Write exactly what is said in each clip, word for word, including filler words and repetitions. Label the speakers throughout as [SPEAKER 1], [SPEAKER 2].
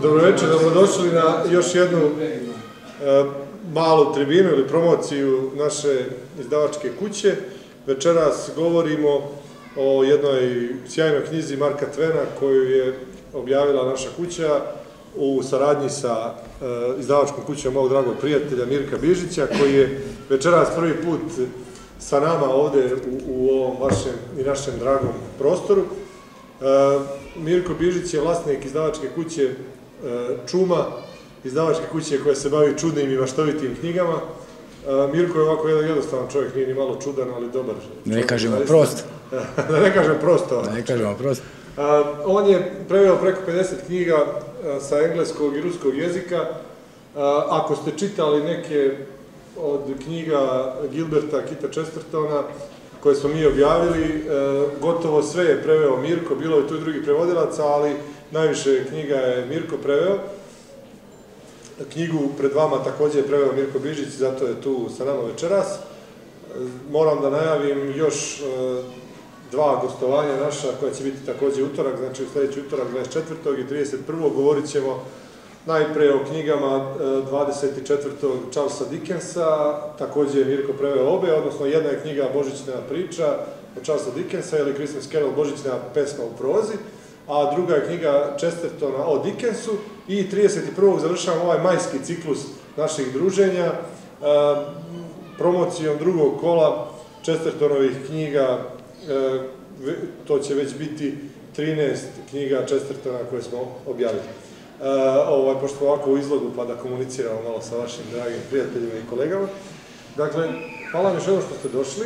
[SPEAKER 1] Dobro večer, dobrodošli na još jednu malu tribinu ili promociju naše izdavačke kuće. Večeras govorimo o jednoj sjajnoj knjizi Marka Tvena koju je objavila naša kuća u saradnji sa izdavačkom kućom mog dragog prijatelja Mirka Bižića, koji je večeras prvi put sa nama ovde u ovom vašem i našem dragom prostoru. Mirko Bižić je vlasnik izdavačke kuće Čuma, izdavačke kuće koja se bavi čudnim i maštovitim knjigama. Mirko je ovako jedan jednostavan čovjek, nije ni malo čudan, ali dobar.
[SPEAKER 2] Ne kažemo prosto.
[SPEAKER 1] Da ne kažem prosto.
[SPEAKER 2] Ne kažemo prosto.
[SPEAKER 1] On je preveo preko pedeset knjiga sa engleskog i ruskog jezika. Ako ste čitali neke od knjiga Gilberta Kita Chestertona koje smo mi objavili, gotovo sve je preveo Mirko, bilo je tu i drugih prevodilaca, ali najviše knjiga je Mirko preveo. Knjigu pred vama također je preveo Mirko Bižić, zato je tu sa nama večeras. Moram da najavim još dva gostovanja naša koja će biti također utorak, znači u sljedeći utorak dvadeset četvrtog i trideset prvog govorit ćemo najpre o knjigama dvadeset četvrtog Charlesa Dickensa, također je Mirko preveo obe, odnosno jedna je knjiga Božićna priča od Charlesa Dickensa ili Christmas Carol, Božićna pesma u prozi, a druga je knjiga Chestertona o Dickensu i trideset prvog završavamo ovaj majski ciklus naših druženja promocijom drugog kola Chestertonovih knjiga. To će već biti trinaest knjiga Chestertona koje smo objavili. Pošto ovako u izlogu pa da komuniciramo malo sa vašim dragim prijateljima i kolegama. Dakle, hvala vam još jedno što ste došli.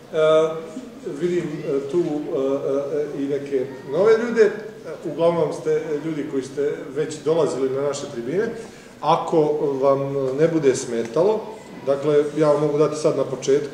[SPEAKER 1] Vidim tu i neke nove ljude, uglavnom ste ljudi koji ste već dolazili na naše tribine. Ako vam ne bude smetalo, dakle, ja vam mogu dati sad na početku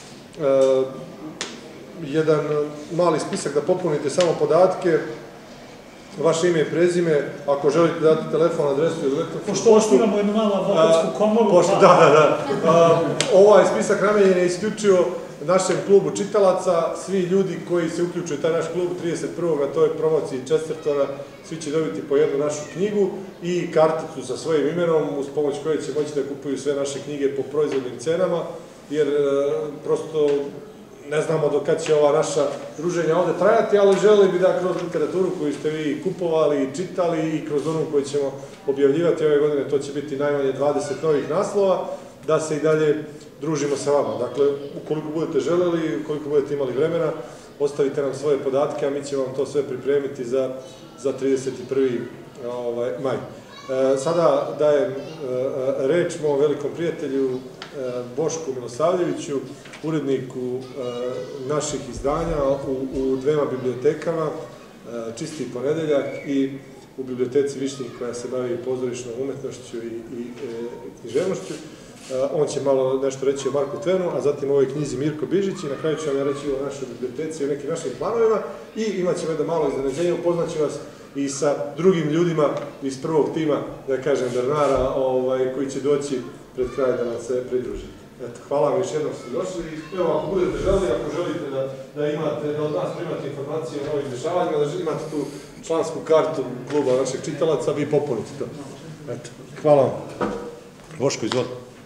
[SPEAKER 1] jedan mali spisak da popunite samo podatke, vaše ime i prezime, ako želite dati telefon, adresu ili elektronsku poštu.
[SPEAKER 3] Pošto osnivamo jednu malu advokatsku komoru.
[SPEAKER 1] Da, da, da. Ovaj spisak namenjen je isključivo našem klubu čitalaca. Svi ljudi koji se uključuju u taj naš klub trideset prvog a to je promociji Chestertona, svi će dobiti po jednu našu knjigu i karticu sa svojim imenom, uz pomoć koje će moći da kupuju sve naše knjige po proizvodnim cenama, jer prosto ne znamo do kad će ova naša druženja ovde trajati, ali želeli bi da kroz literaturu koju ste vi kupovali i čitali i kroz onu koju ćemo objavljivati ove godine, to će biti najmanje dvadeset novih naslova, da se i dalje družimo sa vama. Dakle, ukoliko budete želeli, ukoliko budete imali vremena, ostavite nam svoje podatke, a mi ćemo vam to sve pripremiti za trideset prvi maj. Sada dajem reč mom velikom prijatelju Bošku Milosavljeviću, uredniku naših izdanja u dvema bibliotekama, Čisti ponedeljak i u biblioteci Višnjih koja se bavi pozorišnom umetnošću i književnošću. On će malo nešto reći o Marku Tvenu, a zatim o ovoj knjizi Mirko Bižić i na kraju ću vam ja reći o našoj biblioteci i o nekim našim planovima i imat ćemo jedno malo iznenađenje, upoznaću vas i sa drugim ljudima iz prvog tima, da kažem, Bernara, koji će doći pred kraj da nam se pridruži. Hvala vam još jednom što ste došli i evo, ako budete želi, ako želite da od nas primate informacije o novim dešavanjima, da imate tu člansku kartu kluba našeg čitalaca, vi popunite to. Hvala vam. Boško, izvoli.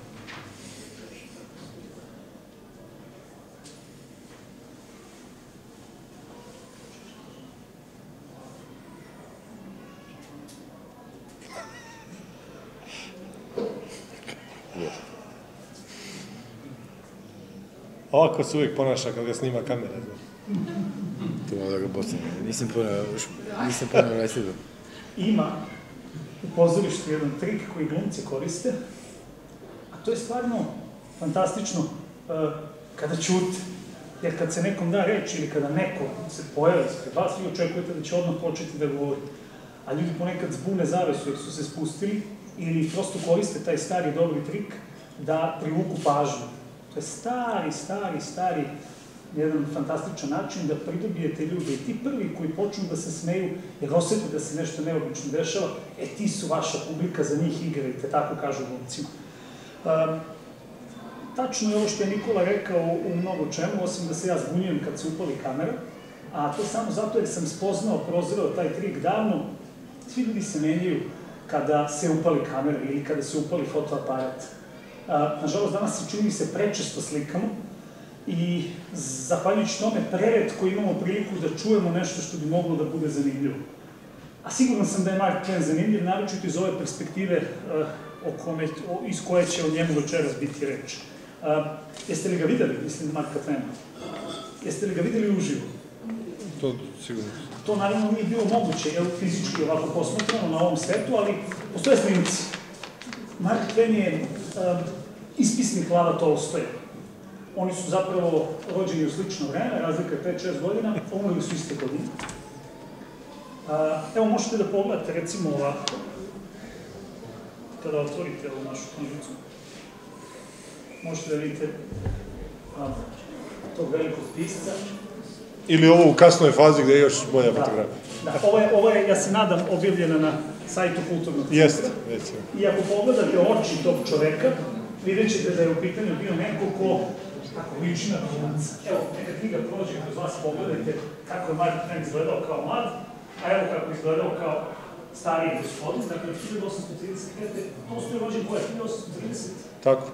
[SPEAKER 1] Ovako se uvijek ponaša kad ga snima kamera.
[SPEAKER 2] To malo da ga bocam. Nisam ponao reslidu.
[SPEAKER 3] Ima u pozorištu jedan trik koji glumci koriste, a to je stvarno fantastično kada ćute. Jer kad se nekom da reč ili kada neko se pojavi ispred vas, vi očekujete da će odmah početi da govori. A ljudi ponekad zbune zavesu jer su se spustili ili prosto koriste taj stari dobri trik da privuku pažnju. To je stari, stari, stari jedan fantastičan način da pridobijete ljude i ti prvi koji počnu da se smeju jer osjeti da se nešto neobično dešava, e ti su vaša publika, za njih igrajte, tako kažu glumcima. Tačno je ovo što je Nikola rekao u mnogo čemu, osim da se ja zbunjujem kad se upali kamera, a to samo zato jer sam spoznao, prozreo taj trik davno, svi ljudi se menjaju, kada se upali kamera ili kada se upali fotoaparat. Nažalost, danas se čini se prečesto slikamo i zahvaljujući tome preretko imamo priliku da čujemo nešto što bi moglo da bude zanimljivo. A siguran sam da je Mark Twain zanimljiv, naročito iz ove perspektive iz koje će o njemu večeras biti reč. Jeste li ga videli, mislim, Marka Twaina? Jeste li ga videli uživo?
[SPEAKER 1] To sigurno.
[SPEAKER 3] To naravno nije bilo moguće, jer fizički ovako posmatrano na ovom svetu, ali postoje snimci. Mark Twain je ispisnik Lava Tolstoja. Oni su zapravo rođeni u slično vreme, razlika je pet šest godina, umrli su iste godine. Evo, možete da pogledate, recimo ovako, kada otvorite ovu našu knjižicu. Možete da vidite tog velikog pisca.
[SPEAKER 1] Ili ovo u kasnoj fazi gde je još moja fotografija.
[SPEAKER 3] Da, ovo je, ja se nadam, objavljena na sajtu Kulturnog centra.
[SPEAKER 1] Jeste, recimo.
[SPEAKER 3] I ako pogledate oči tog čoveka, vidjet ćete da je u pitanju bio neko ko tako liči na Romanca. Evo, neka knjiga prođe kroz vas, pogledajte kako je Mark Twain izgledao kao mlad, a evo kako je izgledao kao stariji gospodin, dakle od hiljadu osamsto trideset pete. Tolstoj je rođen koja je hiljadu osamsto trideset?
[SPEAKER 1] Tako.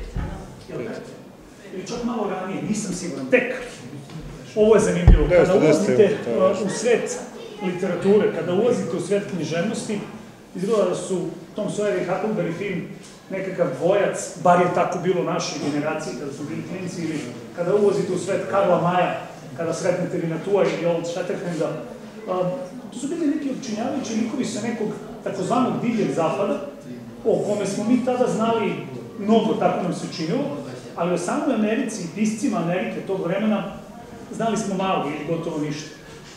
[SPEAKER 3] Ili čak malo ranije, nisam siguran, tek. Ovo je zanimljivo. Kada ulazite u svet literature, kada ulazite u svet književnosti, izgleda da su Tom Sawyer i Huckleberry Finn nekakav dvojac, bar je tako bilo u našoj generaciji, kada su bili klinci, ili kada ulazite u svet Karla Maja, kada sretnete Vinatua ili Old Shatterhanda. To su bili neki opčinjavajući likovi sa nekog takozvanog divljeg zapada, o kome smo mi tada znali mnogo, tako nam se činilo, ali o samoj Americi i piscima Amerike tog vremena znali smo malo ili gotovo ništa.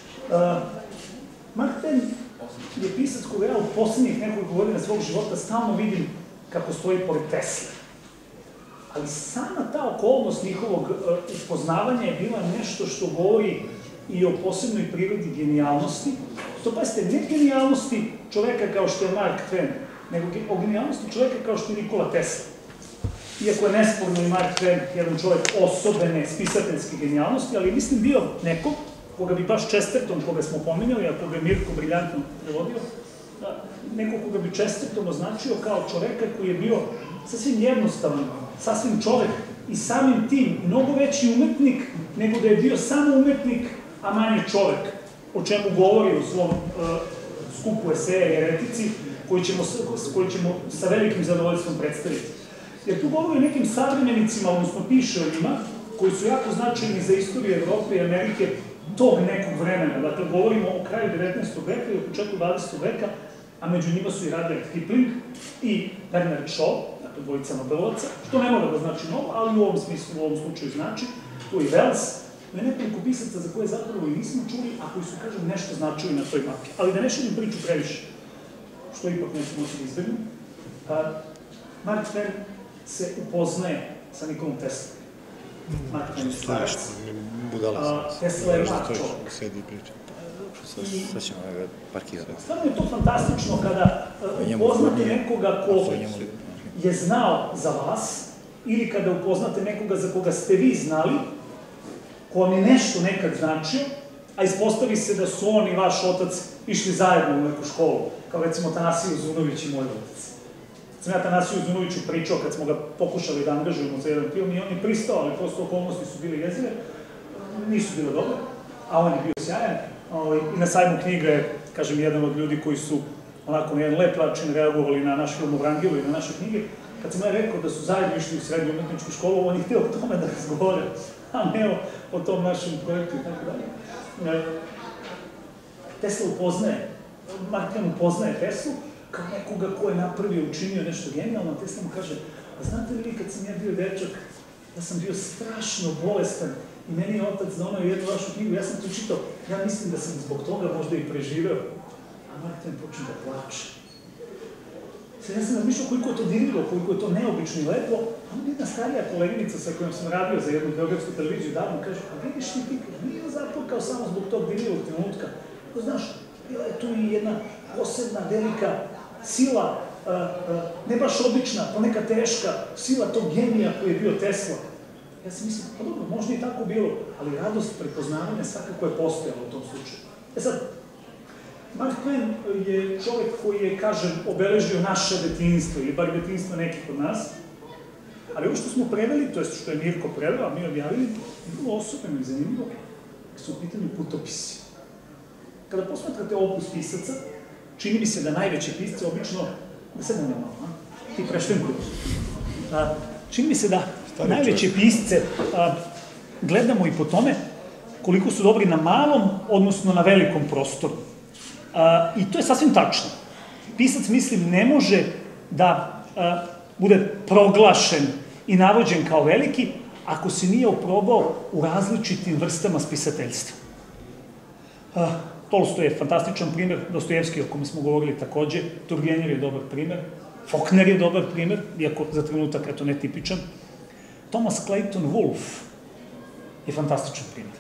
[SPEAKER 3] Mark Twain je pisac koga ja u poslednjih nekoliko godina svog života stalno vidim kako stoji pored Tesle. Ali sama ta okolnost njihovog upoznavanja je bila nešto što govori i o posebnoj prirodi genijalnosti. To pazite, ne genijalnosti čoveka kao što je Mark Twain, nego o genijalnosti čoveka kao što je Nikola Tesla. Iako je nesporno i Mark Twain jedan čovek osobene spisateljske genijalnosti, ali mislim bio neko koga bi baš Chesterton, koga smo pominjali, a koga je Mirko briljantno prevodio, neko koga bi Chesterton označio kao čoveka koji je bio sasvim jednostavan, sasvim čovek i samim tim mnogo veći umetnik nego da je bio samo umetnik, a manje čovek, o čemu govori u svom skupu eseja i eretici, koji ćemo sa velikim zadovoljstvom predstaviti. Jer tu govori o nekim savremenicima, odnosno piše o njima, koji su jako značajni za istoriju Evrope i Amerike tog nekog vremena. Dakle, govorimo o kraju devetnaestog veka i o početku dvadesetog veka, a među njima su i Rudyard Kipling i Bernard Shaw, dakle, dvojica Nobelovaca, što ne mora da znači mnogo, ali u ovom smislu, u ovom slučaju znači. Tu i Wells, ne nekoliko pisaca za koje zapravo i nismo čuli, a koji su, kažem, nešto značili na toj mapi. Ali da ne širim priču previše, što ipak nećemo moći da izbegnu. Mark Twain se upoznaje sa Nikolom Teslom. Mark Twain je starac. Tesla je mlad čovjek.
[SPEAKER 2] Sedi i priča. Sad ćemo ga parkirati.
[SPEAKER 3] Stvarno je to fantastično kada upoznate nekoga ko je znao za vas ili kada upoznate nekoga za koga ste vi znali, ko vam je nešto nekad značio, a ispostavi se da su on i vaš otac išli zajedno u neku školu, kao recimo Tanasiju Zunović i moj otac. Sam ja Tanasiju Zunoviću pričao kad smo ga pokušali da angažujemo za jedan film i on je pristao, ali prosto okolnosti su bile jezive, nisu bile dobre, a on je bio sjajan. I na sajmu knjiga je, kažem, jedan od ljudi koji su onako na jedan lep način reagovali na naš film o Vrangilu i na naše knjige. Kad sam ja rekao da su zajedno išli u srednju umetničku školu, on je htio o tome da razgovore, a ne o tom našem projektu i tako dalje. Tesla upoznaje, Mark Twain upoznaje Teslu kao nekoga ko je napravio, učinio nešto genijalno, a Tesla mu kaže, a znate li vi kad sam ja bio dečak, da sam bio strašno bolestan i meni je otac donao jednu vašu knjigu, ja sam to čitao, ja mislim da sam zbog toga možda i preživeo. A Mark Twain počne da plače. Sad ja sam razmišljao koliko je to dirljivo, koliko je to neobično i lepo, a onda jedna starija koleginica sa kojom sam radio za jednu beogradsku televiziju davno kaže, a vidiš ti ti, nije zaplakao samo zbog tog dirljivog trenutka. Znaš, bila je tu i jedna posebna, velika sila, ne baš obična, ponekad teška, sila tog genija koji je bio Tesla. Ja sam mislim, pa dobro, možda i tako bilo, ali radost prepoznavanja svakako je postojala u tom slučaju. E sad, Mark Twain je čovjek koji je, kažem, obeležio naše detinjstvo, ili bar detinjstvo nekih od nas, ali ovo što smo preveli, to je što je Mirko preveo, a mi objavili, je bilo osobeno i zanimljivo, su u pitanju putopisi. Kada posmatrate opus pisaca, čini mi se da najveće pisce obično, da se ne malo, a? Ti preštenkuju. Čini mi se da najveće pisce gledamo i po tome koliko su dobri na malom, odnosno na velikom prostoru. I to je sasvim tačno. Pisac, mislim, ne može da bude proglašen i navođen kao veliki ako se nije oprobao u različitim vrstama spisateljstva. Tolstoj je fantastičan primer, Dostojevski, o kome smo govorili takođe, Turgenev je dobar primer, Faulkner je dobar primer, iako za trenutak je to netipičan. Thomas Clayton Wolfe je fantastičan primer.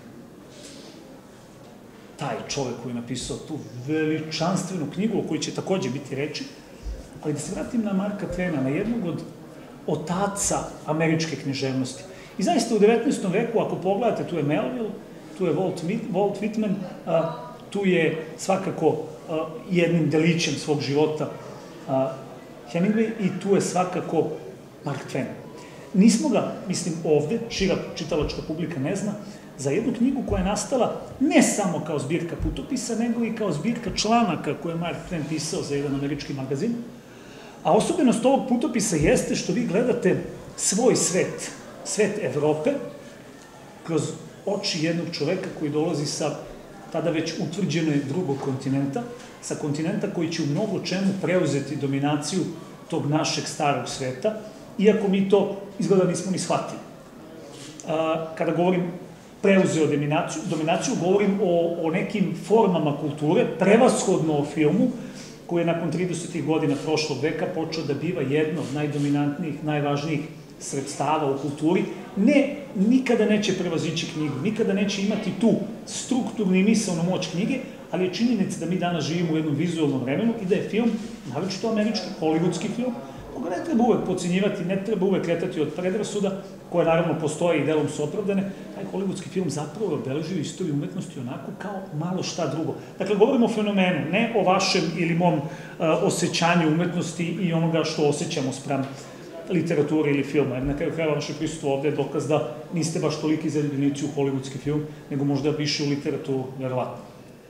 [SPEAKER 3] Taj čovek koji je napisao tu veličanstvenu knjigu, o kojoj će takođe biti reči, ali da se vratim na Marka Twaina, na jednog od otaca američke književnosti. I zaista u devetnaestom veku, ako pogledate, tu je Melville, tu je Walt Whitman, tu je svakako jednim delićem svog života Hemingway i tu je svakako Mark Twain. Nismo ga, mislim, ovde, šira čitalačka publika ne zna, za jednu knjigu koja je nastala ne samo kao zbirka putopisa, nego i kao zbirka članaka koje je Mark Twain pisao za jedan američki magazin. A osobenost ovog putopisa jeste što vi gledate svoj svet, svet Evrope, kroz oči jednog čoveka koji dolazi sa tada već utvrđeno je drugog kontinenta, sa kontinenta koji će u mnogo čemu preuzeti dominaciju tog našeg starog sveta, iako mi to izgleda nismo ni shvatili. Kada govorim preuzeo dominaciju, dominaciju govorim o, o nekim formama kulture, prevashodno o filmu, koji je nakon tridesetih godina prošlog veka počeo da biva jedno od najdominantnijih, najvažnijih sredstava u kulturi. Ne, nikada neće prevazići knjigu, nikada neće imati tu strukturnu i misaonu moć knjige, ali je činjenica da mi danas živimo u jednom vizualnom vremenu i da je film, naročito američki, hollywoodski film, koga ne treba uvek podcenjivati, ne treba uvek letati od predrasuda, koje naravno postoje i delom su opravdane, taj hollywoodski film zapravo obeležio istoriju umetnosti onako kao malo šta drugo. Dakle, govorimo o fenomenu, ne o vašem ili mom osjećanju umetnosti i onoga što osjećamo sprem literature ili filma, jer na kraju krajeva vaše prisustvo ovde je dokaz da niste baš toliki zaljubljenici u hollywoodski film, nego možda više u literaturu, verovatno.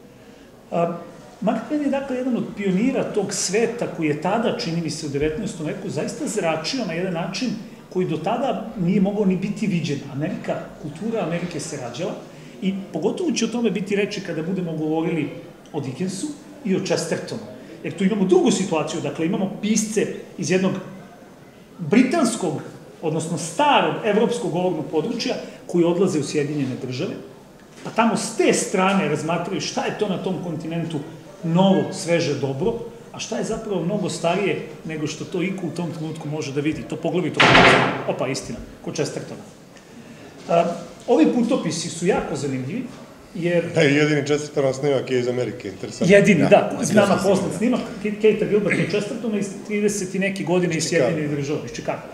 [SPEAKER 3] Mark Twain je dakle jedan od pionira tog sveta koji je tada, čini mi se u devetnaestom veku, zaista zračio na jedan način koji do tada nije mogao ni biti viđen. Amerika, kultura Amerike se rađala i pogotovo će o tome biti reči kada budemo govorili o Dickensu i o Chestertonu. Jer tu imamo drugu situaciju, dakle imamo pisce iz jednog britanskog, odnosno starog evropskog govornog područja koji odlaze u Sjedinjene države, pa tamo s te strane razmatraju šta je to na tom kontinentu novo, sveže, dobro, a šta je zapravo mnogo starije nego što to iko u tom trenutku može da vidi. To poglavito kod, opa, istina, kod Chestertona. Ovi putopisi su jako zanimljivi, jer...
[SPEAKER 1] Jedini Chestertonov snimak je iz Amerike, interesantno.
[SPEAKER 3] Jedini, da, nama poznat snimak, Kate Gilbert i Chestertona iz trideset i neke godine iz Sjedinjenih država, iz Chicago.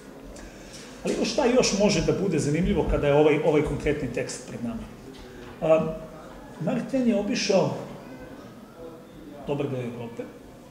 [SPEAKER 3] Ali šta još može da bude zanimljivo kada je ovaj konkretni tekst pred nama? Mark Twain je obišao dobar deo Evrope.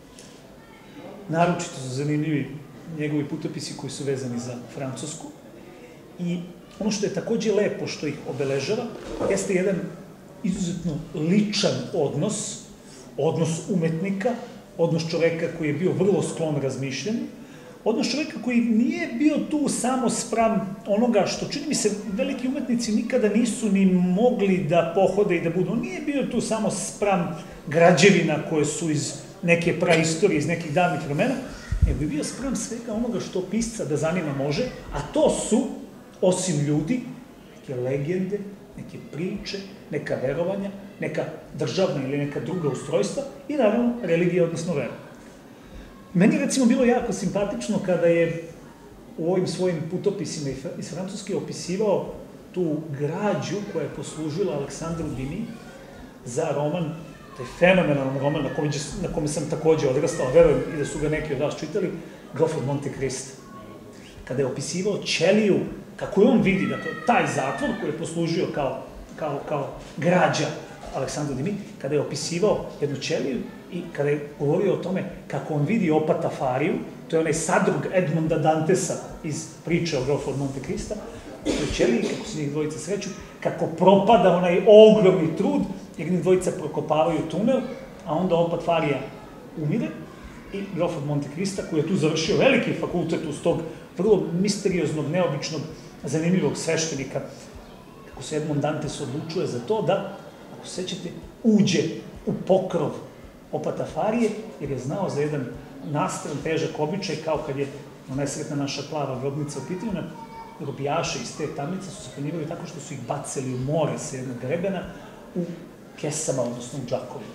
[SPEAKER 3] Naročito su zanimljivi njegovi putopisi koji su vezani za Francusku. I ono što je takođe lepo što ih obeležava, jeste jedan izuzetno ličan odnos, odnos umetnika, odnos čoveka koji je bio vrlo sklon razmišljanju, odnos čoveka koji nije bio tu samo spram onoga što, čini mi se, veliki umetnici nikada nisu ni mogli da pohode i da budu. On nije bio tu samo spram građevina koje su iz neke praistorije, iz nekih davnih vremena, nego je bio spram svega onoga što pisca da zanima može, a to su, osim ljudi, neke legende, neke priče, neka verovanja, neka državna ili neka druga ustrojstva i naravno religija, odnosno vera. Meni je recimo bilo jako simpatično kada je u ovim svojim putopisima iz Francuske opisivao tu građu koja je poslužila Aleksandru Dumy za roman, taj fenomenalan roman na kome sam takođe odrastao, verujem i da su ga neki od vas čitali, Grof od Monte Cristo. Kada je opisivao ćeliju, kako je on vidi, dakle, taj zatvor koji je poslužio kao građa Aleksandar Dimi, kada je opisivao jednu ćeliju i kada je govorio o tome kako on vidi opata Fariju, to je onaj sadrug Edmonda Dantesa iz priče o grofu od Monte Krista, u toj ćeliji, kako se njih dvojica sreću, kako propada onaj ogromni trud, jer njih dvojica prokopavaju tunel, a onda opat Farija umire i grof od Monte Krista, koji je tu završio veliki fakultet uz tog vrlo misterioznog, neobičnog, zanimljivog sveštenika, kako se Edmond Dantes odlučuje za to da, ako se sećate, uđe u pokrov opata Farije, jer je znao za jedan nastran, težak običaj, kao kad je nesretna naša plava grobnica u pitanju, robijaše iz te tamnice su se hranjivali tako što su ih bacili u more sa jednog grebena u kesama, odnosno u džakovima.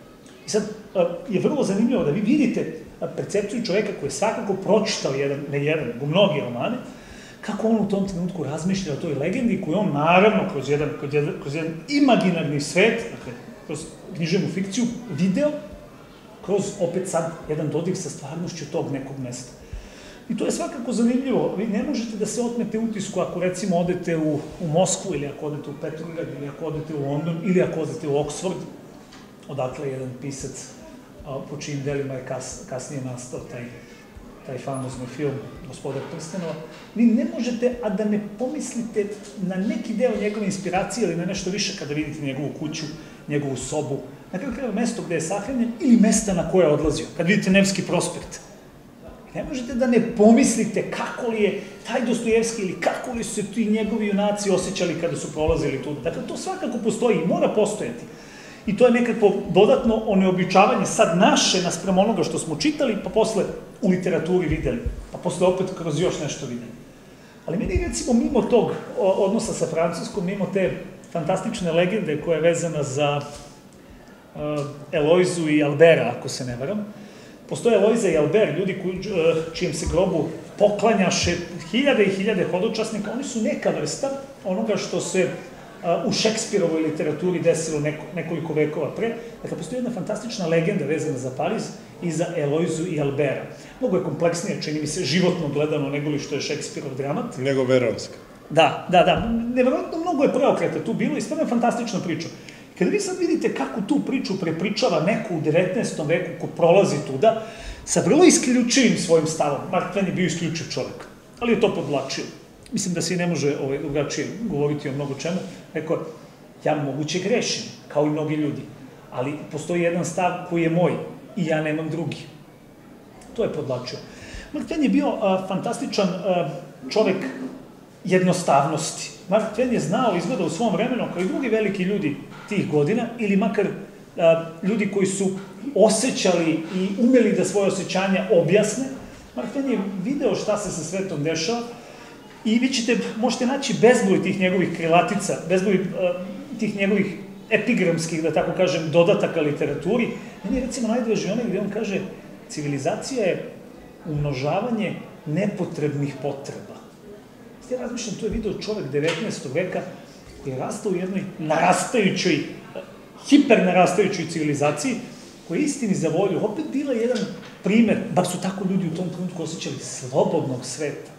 [SPEAKER 3] I sad je vrlo zanimljivo da vi vidite percepciju čoveka koji je svakako pročitao jedan, ne jedan, nego mnogi romane, kako on u tom trenutku razmišlja o toj legendi koju on naravno kroz jedan, kroz jedan, kroz jedan imaginarni svet, dakle, kroz književnu fikciju, video, kroz opet sad jedan dodir sa stvarnošću tog nekog mesta. I to je svakako zanimljivo. Vi ne možete da se otmete utisku ako recimo odete u, u Moskvu ili ako odete u Petrograd ili ako odete u London ili ako odete u Oxford, odakle jedan pisac a, po čijim delima je kas, kasnije nastao taj, taj famozni film Gospodar prstenova. Vi ne možete, a da ne pomislite na neki deo njegove inspiracije ili na nešto više kada vidite njegovu kuću, njegovu sobu, na kraju krajeva mesto gde je sahranjen ili mesta na koje je odlazio. Kad vidite Nevski prospekt, ne možete da ne pomislite kako li je taj Dostojevski ili kako li su se ti njegovi junaci osjećali kada su prolazili tu. Dakle, to svakako postoji i mora postojati. I to je nekako dodatno oneobičavanje sad naše naspram onoga što smo čitali, pa posle u literaturi videli, pa posle opet kroz još nešto videli. Ali meni recimo mimo tog odnosa sa Francuskom, mimo te fantastične legende koja je vezana za uh, Elojzu i Albera, ako se ne varam, postoje Elojza i Alber, ljudi koji, čijem se grobu poklanjaše hiljade i hiljade hodočasnika, oni su neka vrsta onoga što se u Šekspirovoj literaturi desilo neko, nekoliko vekova pre. Dakle, postoji jedna fantastična legenda vezana za Pariz i za Elojzu i Albera. Mnogo je kompleksnije, čini mi se, životno gledano nego li što je Šekspirov dramat.
[SPEAKER 1] Nego Veronska.
[SPEAKER 3] Da, da, da. Neverovatno mnogo je preokreta tu bilo i stvarno je fantastična priča. Kada vi sad vidite kako tu priču prepričava neko u devetnaestom veku ko prolazi tuda, sa vrlo isključivim svojim stavom, Mark Twain je bio isključiv čovek, ali je to podvlačio. Mislim da se i ne može ovaj, drugačije govoriti o mnogo čemu. Rekao, ja moguće grešim, kao i mnogi ljudi, ali postoji jedan stav koji je moj i ja nemam drugi. To je podvlačio. Mark Twain je bio a, fantastičan a, čovek jednostavnosti. Mark Twain je znao, izgleda u svom vremenu, kao i drugi veliki ljudi tih godina, ili makar a, ljudi koji su osjećali i umeli da svoje osjećanja objasne. Mark Twain je video šta se sa svetom dešava i vi ćete, možete naći bezbroj tih njegovih krilatica, bezbroj a, tih njegovih epigramskih, da tako kažem, dodataka literaturi. Meni je recimo najdraži onaj gde on kaže civilizacija je umnožavanje nepotrebnih potreba. Ja razmišljam, to je video čovek devetnaestog veka koji je rastao u jednoj narastajućoj, hipernarastajućoj civilizaciji, koja je istini za volju opet bila jedan primer, bar su tako ljudi u tom trenutku osjećali, slobodnog sveta.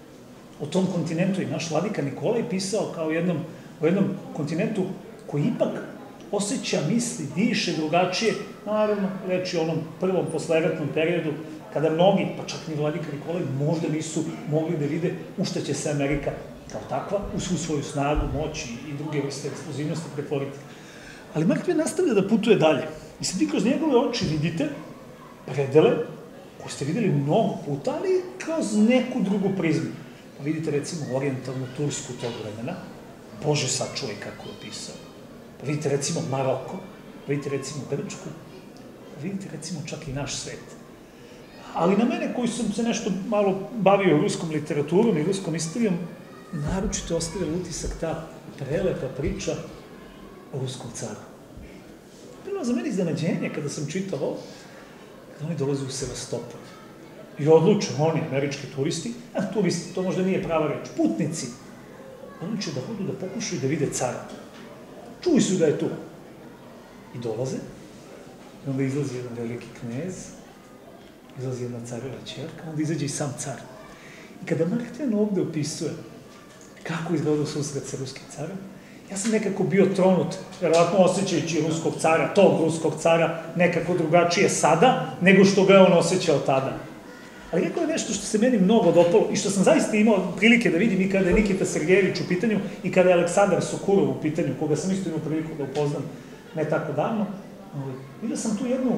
[SPEAKER 3] O tom kontinentu i naš vladika Nikolaj pisao kao jednom, o jednom kontinentu koji ipak osjeća, misli, diše drugačije, naravno, reći o onom prvom posleratnom periodu, kada mnogi, pa čak ni vladika Nikolaj, možda nisu mogli da vide u šta će se Amerika kao takva, u svu svoju snagu, moć i druge vrste eksplozivnosti pretvoriti. Ali Mark Twain nastavlja da putuje dalje. I sad vi kroz njegove oči vidite predele koje ste videli mnogo puta, ali kroz neku drugu prizmu. Pa vidite recimo orijentalnu Tursku tog vremena, Bože sačuvaj kako je pisao. Pa vidite recimo Maroko, pa vidite recimo Grčku, pa vidite recimo čak i naš svet. Ali na mene, koji sam se nešto malo bavio ruskom literaturom i ruskom istorijom, naročito ostavila utisak ta prelepa priča o ruskom caru. Bilo za mene iznenađenje kada sam čitao ovo, kada oni dolaze u Sevastopol. I odluče, oni, američki turisti, a turisti, to možda nije prava reč, putnici, odluče da hodu da pokušaju da vide cara. Čuli su da je tu. I dolaze, i onda izlazi jedan veliki knez, izlazi jedna careva ćerka, onda izađe i sam car. I kada Mark Twain ovde opisuje kako izgledao susret sa ruskim carom, ja sam nekako bio tronut, verovatno osjećajući ruskog cara, tog ruskog cara, nekako drugačije sada, nego što ga je on osjećao tada. Ali rekao je nešto što se meni mnogo dopalo i što sam zaista imao prilike da vidim i kada je Nikita Sergejević u pitanju i kada je Aleksandar Sokurov u pitanju, koga sam isto imao priliku da upoznam ne tako davno. Vidio sam tu jednu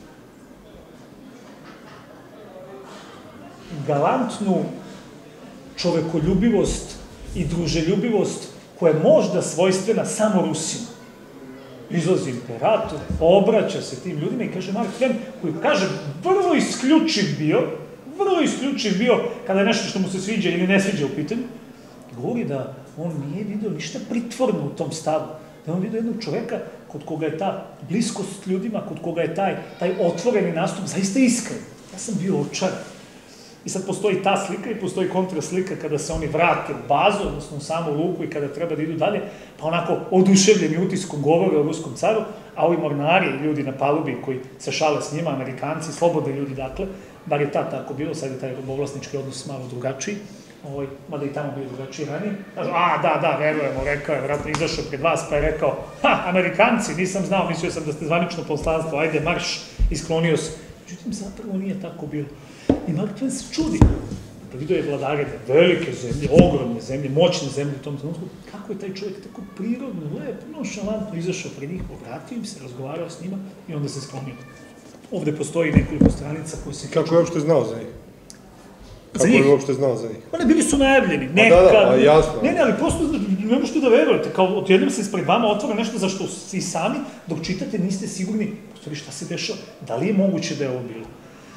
[SPEAKER 3] galantnu čovekoljubivost i druželjubivost koja je možda svojstvena samo Rusima. Izlazi imperator, obraća se tim ljudima i kaže Mark Twain, koji kaže vrlo isključiv bio, vrlo isključiv bio kada je nešto što mu se sviđa ili ne sviđa u pitanju, govori da on nije vidio ništa pritvorno u tom stavu, da on vidio jednog čoveka kod koga je ta bliskost ljudima, kod koga je taj, taj otvoreni nastup zaista iskren. Ja sam bio očaran. I sad postoji ta slika i postoji kontraslika kada se oni vrate u bazu, odnosno u samu luku i kada treba da idu dalje, pa onako oduševljeni utiskom govore o ruskom caru, a ovi mornari, ljudi na palubi koji se šale s njima, Amerikanci, slobodni ljudi, dakle, bar je tad tako bilo, sad je taj robovlasnički odnos malo drugačiji, ovaj, mada i tamo bio drugačiji ranije, kažu, a, da, da, verujemo, rekao je, vratno izašao pred vas, pa je rekao, ha, Amerikanci, nisam znao, mislio sam da ste zvanično poslanstvo, ajde, marš, isklonio se. Međutim, zapravo nije tako bilo. I Mark Twain se čudi, da vidio je vladare velike zemlje, ogromne zemlje, moćne zemlje u tom trenutku, kako je taj čovjek tako prirodno, lep, nonšalantno izašao pred njih, obratio im se, razgovarao s njima i onda se sklonio. Ovde postoji nekoliko stranica koje se...
[SPEAKER 1] Kako je uopšte znao za njih? Kako je uopšte znao za njih?
[SPEAKER 3] One bili su najavljeni,
[SPEAKER 1] nekad... Da, da, jasno.
[SPEAKER 3] Ne, ne, ali prosto ne možete da verujete, kao odjednom se ispred vama otvore nešto za što i sami, dok čitate, niste sigurni, postoji šta se dešava, da li je moguće da je ovo bilo.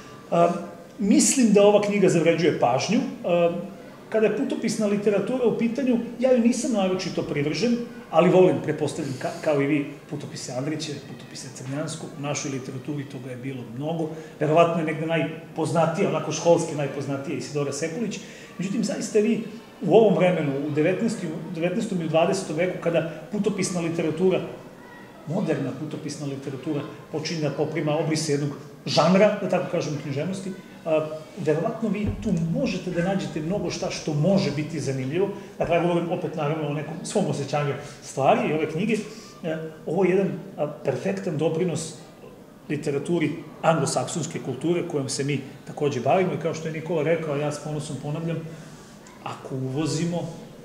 [SPEAKER 3] Mislim da ova knjiga zavređuje pažnju. Kada je putopisna literatura u pitanju, ja ju nisam naročito privržen, ali volim, pretpostavljam, kao i vi, putopise Andrića, putopise Crnjanskog, u našoj literaturi toga je bilo mnogo. Verovatno je negde najpoznatija, onako školski najpoznatija Isidora Sekulić. Međutim, zaista vi u ovom vremenu, u devetnaestom i u dvadesetom veku, kada putopisna literatura, moderna putopisna literatura, počinje da poprima obrise jednog žanra, da tako kažem, književnosti, verovatno vi tu možete da nađete mnogo šta što može biti zanimljivo. Dakle, ja govorim opet naravno o nekom svom osjećanju stvari i ove knjige. Ovo je jedan perfektan doprinos literaturi anglosaksonske kulture kojom se mi takođe bavimo i kao što je Nikola rekao, ja s ponosom ponavljam, ako uvozimo,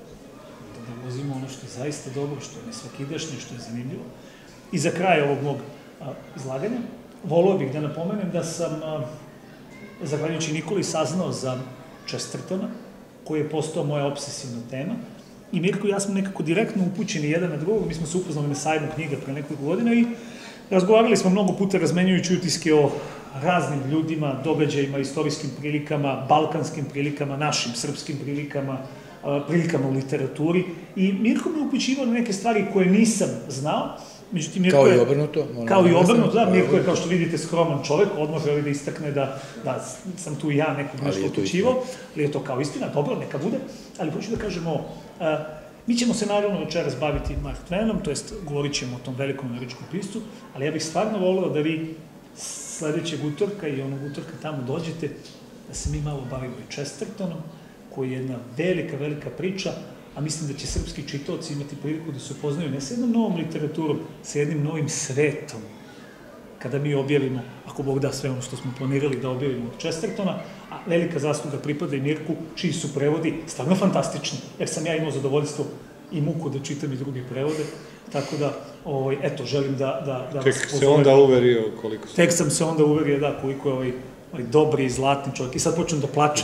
[SPEAKER 3] da uvozimo ono što je zaista dobro, što je nesvakidašnje, što je zanimljivo. I za kraj ovog mog izlaganja, volio bih da napomenem da sam, zahvaljujući Nikoli, saznao za Chestertona, koji je postao moja obsesivna tema. I Mirko i ja smo nekako direktno upućeni jedan na drugog, mi smo se upoznali na sajmu knjiga pre nekoliko godina i razgovarali smo mnogo puta razmenjujući utiske o raznim ljudima, događajima, istorijskim prilikama, balkanskim prilikama, našim srpskim prilikama, prilikama u literaturi. I Mirko me upućivao na neke stvari koje nisam znao.
[SPEAKER 2] Kao i obrnuto.
[SPEAKER 3] Kao i obrnuto, da. Mirko je, kao što vidite, skroman čovek, odmah želi da istakne da sam tu i ja nekog nešto upućivao, ali je to kao istina, dobro, neka bude. Ali hoću da kažem ovo, mi ćemo se naravno večeras baviti Mark Twainom, to jest govorit ćemo o tom velikom američkom piscu, ali ja bih stvarno voleo da vi sledećeg utorka i onog utorka tamo dođete, da se mi malo bavimo i Chestertonom, koji je jedna velika, velika priča, a mislim da će srpski čitaoci imati priliku da se upoznaju ne sa jednom novom literaturom, sa jednim novim svetom, kada mi objavimo, ako Bog da, sve ono što smo planirali da objavimo od Chestertona, a velika zasluga pripada i Mirku, čiji su prevodi stvarno fantastični, jer sam ja imao zadovoljstvo i muku da čitam i drugi prevode, tako da, eto, želim da vas
[SPEAKER 1] pozovem. Tek se onda uverio koliko su.
[SPEAKER 3] Tek sam se onda uverio, da, koliko je ovaj dobri i zlatni čovjek. I sad počnem da plačem.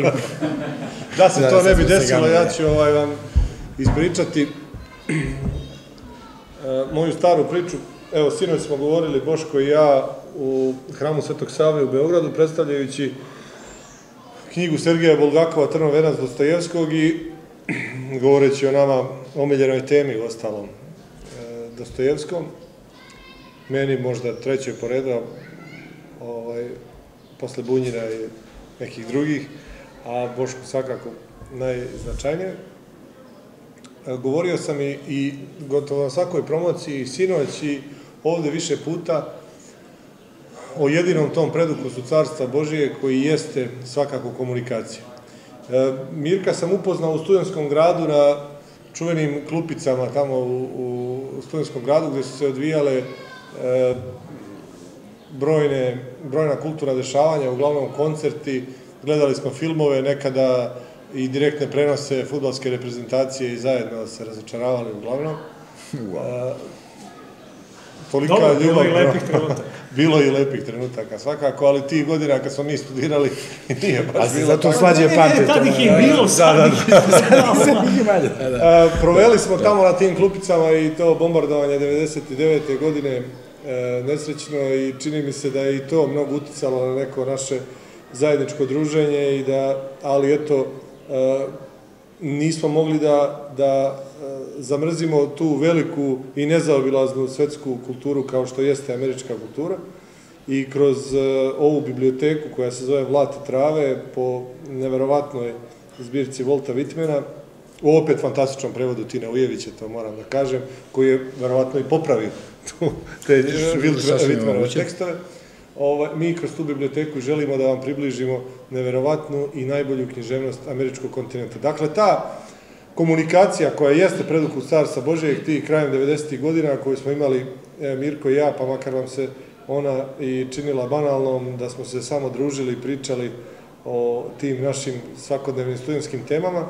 [SPEAKER 1] Da se to ne bi desilo, ja ću vam ispričati moju staru priču. Evo, sinoć smo govorili, Boško i ja, u hramu Svetog Save u Beogradu, predstavljajući knjigu Sergeja Bulgakova Trnov venac Dostojevskog i govoreći o nama omiljenoj temi, u ostalom, Dostojevskom. Meni možda trećoj po redu, posle Bunjina i nekih drugih, a Bošku svakako najznačajnije. Govorio sam i gotovo na svakoj promociji i sinoć i ovde više puta o jedinom tom predukusu Carstva Božije koji jeste svakako komunikacija. Mirka sam upoznao u Studentskom gradu na čuvenim klupicama tamo u Studentskom gradu gdje su se odvijale brojna kulturna dešavanja, uglavnom koncerti, gledali smo filmove, nekada i direktne prenose fudbalske reprezentacije i zajedno se razočaravali uglavnom.
[SPEAKER 3] Dobro, bilo i lepih trenutaka.
[SPEAKER 1] Bilo i lepih trenutaka, svakako, ali tih godina kad smo mi studirali nije baš bilo.
[SPEAKER 2] Zato slađe pamtite.
[SPEAKER 3] Tad ih je bilo, sad ih je manje.
[SPEAKER 1] Proveli smo tamo na tim klupicama i to bombardovanje devedeset devete godine nesrećno i čini mi se da je i to mnogo uticalo na neko naše zajedničko druženje, ali eto, nismo mogli da zamrzimo tu veliku i nezaobilaznu svetsku kulturu kao što jeste američka kultura i kroz ovu biblioteku koja se zove Vlat i trave po neverovatnoj zbirci Volta Whitmana, u opet fantastičnom prevodu Tine Ujevića, to moram da kažem, koji je verovatno i popravio te Whitmanove tekstove. Mi kroz tu biblioteku želimo da vam približimo neverovatnu i najbolju književnost američkog kontinenta. Dakle, ta komunikacija koja jeste preduhod Carstva Božijeg tih krajem devedesetih godina koju smo imali Mirko i ja, pa makar vam se ona i činila banalnom, da smo se samo družili i pričali o tim našim svakodnevnim studentskim temama,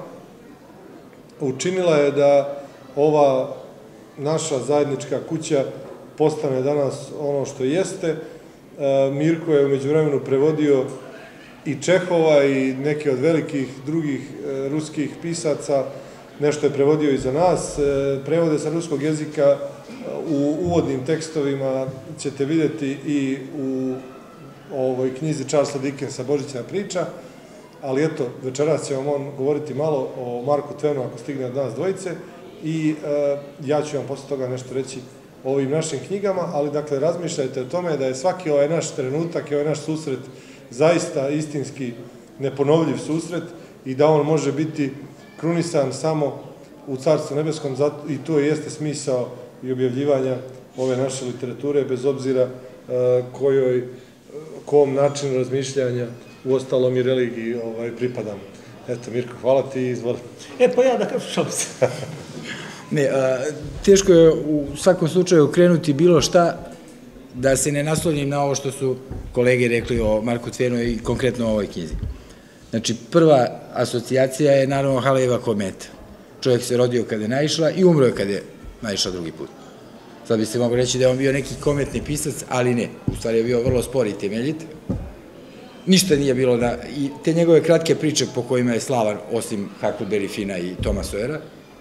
[SPEAKER 1] učinila je da ova naša zajednička kuća postane danas ono što jeste. Mirko je umeđu vremenu prevodio i Čehova i neke od velikih drugih ruskih pisaca, nešto je prevodio i za nas. Prevode sa ruskog jezika u uvodnim tekstovima ćete vidjeti i u ovoj knjizi Charlesa Dickensa Božićna priča, ali eto, večeras će vam on govoriti malo o Marku Twenu ako stigne od nas dvojice i ja ću vam posle toga nešto reći o ovim našim knjigama, ali dakle razmišljajte o tome da je svaki ovaj naš trenutak i ovaj naš susret zaista istinski neponovljiv susret i da on može biti krunisan samo u Carstvu nebeskom i to jeste smisao i objavljivanja ove naše literature bez obzira kojoj, kom načinu razmišljanja u ostalom i religiji pripadam. Eto, Mirko, hvala ti i izvoli.
[SPEAKER 3] E, pa ja da kažem se.
[SPEAKER 2] Ne, teško je u svakom slučaju krenuti bilo šta da se ne naslovim na ovo što su kolege rekli o Marku Twenu i konkretno o ovoj knjizi. Znači, prva asocijacija je naravno Halejeva kometa. Čovjek se rodio kada je naišla i umro je kada je naišla drugi put. Sad bi se moglo reći da je on bio neki kometni pisac, ali ne. U stvari je bio vrlo spor i temeljit. Ništa nije bilo da... I te njegove kratke priče po kojima je slavan, osim Huckleberry Finna i Toma Sawyera,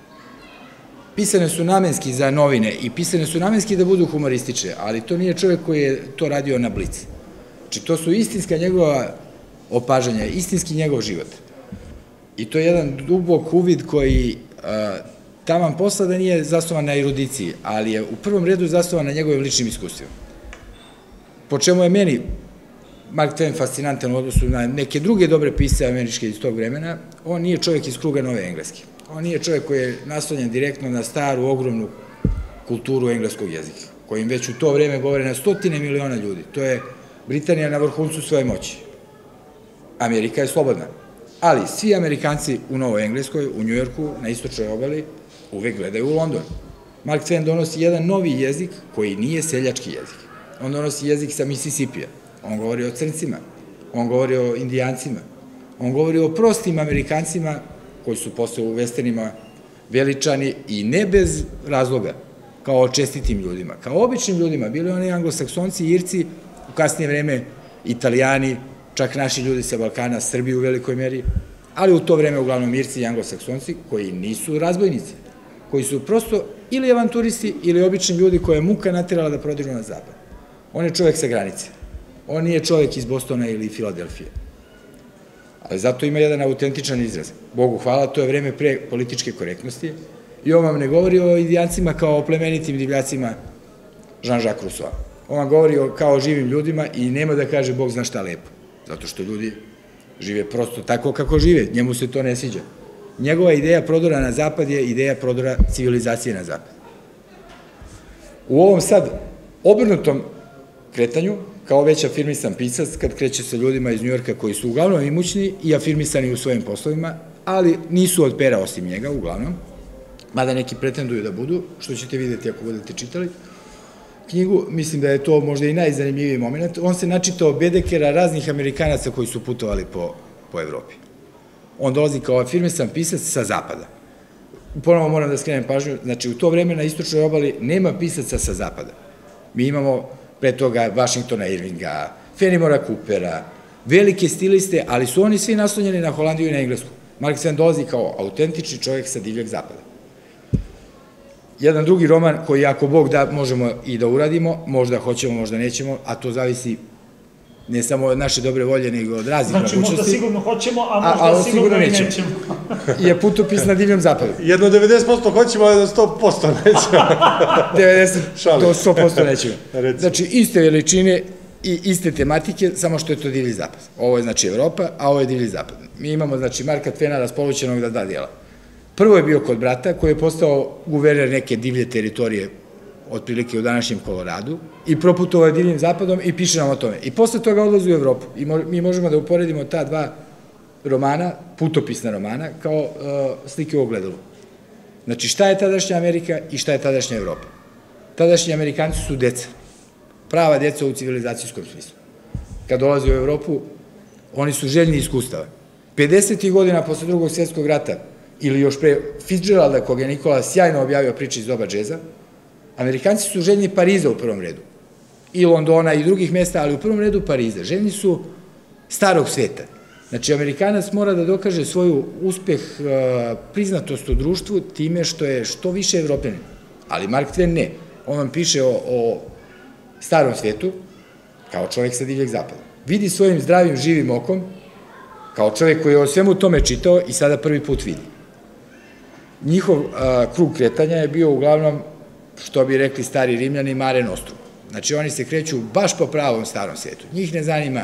[SPEAKER 2] pisane su namenski za novine i pisane su namenski da budu humoristične, ali to nije čovjek koji je to radio na blic. Znači, to su istinska njegova opažanja, istinski njegov život. I to je jedan dubok uvid koji taman posla da nije zasnovan na erudiciji, ali je u prvom redu zasnovan na njegovim ličnim iskustvima. Po čemu je meni Mark Twain fascinantan u odnosu na neke druge dobre pisce američke iz tog vremena, on nije čovjek iz kruga Nove Engleske. On nije čovjek koji je naslonjen direktno na staru, ogromnu kulturu engleskog jezika, kojim već u to vreme govore na stotine miliona ljudi. To je Britanija na vrhuncu svoje moći. Amerika je slobodna. Ali svi Amerikanci u Novoj Engleskoj, u Njujorku, na istočnoj obali, uvek gledaju u London. Mark Twain donosi jedan novi jezik koji nije seljački jezik. On donosi jezik sa Mississipija. On govori o crncima, on govori o indijancima, on govori o prostim Amerikancima koji su posle u westernima veličani i ne bez razloga, kao o čestitim ljudima, kao običnim ljudima, bili oni anglosaksonci, Irci, u kasnije vreme Italijani, čak naši ljudi sa Balkana, Srbi u velikoj meri, ali u to vreme uglavnom Irci i anglosaksonci koji nisu razbojnici, koji su prosto ili avanturisti ili obični ljudi koje je muka naterala da prodižu na zapad. On je čovjek sa granice. On nije čovjek iz Bostona ili Filadelfije. Ali zato ima jedan autentičan izraz. Bogu hvala, to je vreme pre političke korektnosti i on vam ne govori o indijancima kao o plemenitim divljacima Jean-Jacques Rousseau. On vam govori kao o živim ljudima i nema da kaže Bog zna šta lepo. Zato što ljudi žive prosto tako kako žive. Njemu se to ne sviđa. Njegova ideja prodora na zapad je ideja prodora civilizacije na zapad. U ovom sad obrnutom kretanju, kao već afirmisan pisac, kad kreće sa ljudima iz Njujorka koji su uglavnom imućni i afirmisani u svojim poslovima, ali nisu od pera osim njega, uglavnom, mada neki pretenduju da budu, što ćete vidjeti ako budete čitali knjigu. Mislim da je to možda i najzanimljiviji moment. On se načitao Bedekera, raznih Amerikanaca koji su putovali po, po Evropi. On dolazi kao afirmisan pisac sa zapada. Ponovo moram da skrenem pažnju, znači u to vreme na istočnoj obali nema pisaca sa zapada. Mi imamo pre toga Washingtona Irvinga, Fenimora Coopera, velike stiliste, ali su oni svi naslonjeni na Holandiju i na Englesku. Mark Twain dolazi kao autentični čovjek sa divljeg zapada. Jedan drugi roman koji, ako Bog da, možemo i da uradimo, možda hoćemo, možda nećemo, a to zavisi ne samo od naše dobre volje, nego od raznih mogućnosti.
[SPEAKER 3] Znači, možda sigurno hoćemo, a možda sigurno i nećemo.
[SPEAKER 2] Je Putopis na divljem zapadu.
[SPEAKER 1] Jedno devedeset posto hoćemo, a jedno sto posto nećemo.
[SPEAKER 2] devedeset do sto posto nećemo. Znači, iste veličine i iste tematike, samo što je to divlji zapad. Ovo je, znači, Evropa, a ovo je divlji zapad. Mi imamo, znači, Marka Twena raspolućenog da da djela. Prvo je bio kod brata, koji je postao guverner neke divlje teritorije, otprilike u današnjem Koloradu, i proputovao je divljim zapadom i piše nam o tome. I posle toga odlazi u Evropu. I mi možemo da uporedimo ta dva romana, putopisna romana, kao slike u ogledalu. Znači, šta je tadašnja Amerika i šta je tadašnja Evropa? Tadašnji Amerikanci su deca. Prava deca u civilizacijskom smislu. Kad dolazi u Evropu, oni su željni iskustava. pedesetih godina posle drugog svjetskog rata, ili još pre Fitzgeralda, koga je Nikola sjajno objavio priče iz doba džeza, Amerikanci su željni Pariza u prvom redu, i Londona i drugih mesta, ali u prvom redu Pariza. Željni su starog sveta. Znači, Amerikanac mora da dokaže svoju uspeh, priznatost u društvu time što je što više Evropljanin. Ali Mark Twain ne. On vam piše o starom svetu kao čovjek sa divljeg zapada. Vidi svojim zdravim, živim okom, kao čovjek koji je o svemu tome čitao i sada prvi put vidi. Njihov krug kretanja je bio uglavnom, što bi rekli stari Rimljani, Mare Nostrum. Znači, oni se kreću baš po pravom starom svetu. Njih ne zanima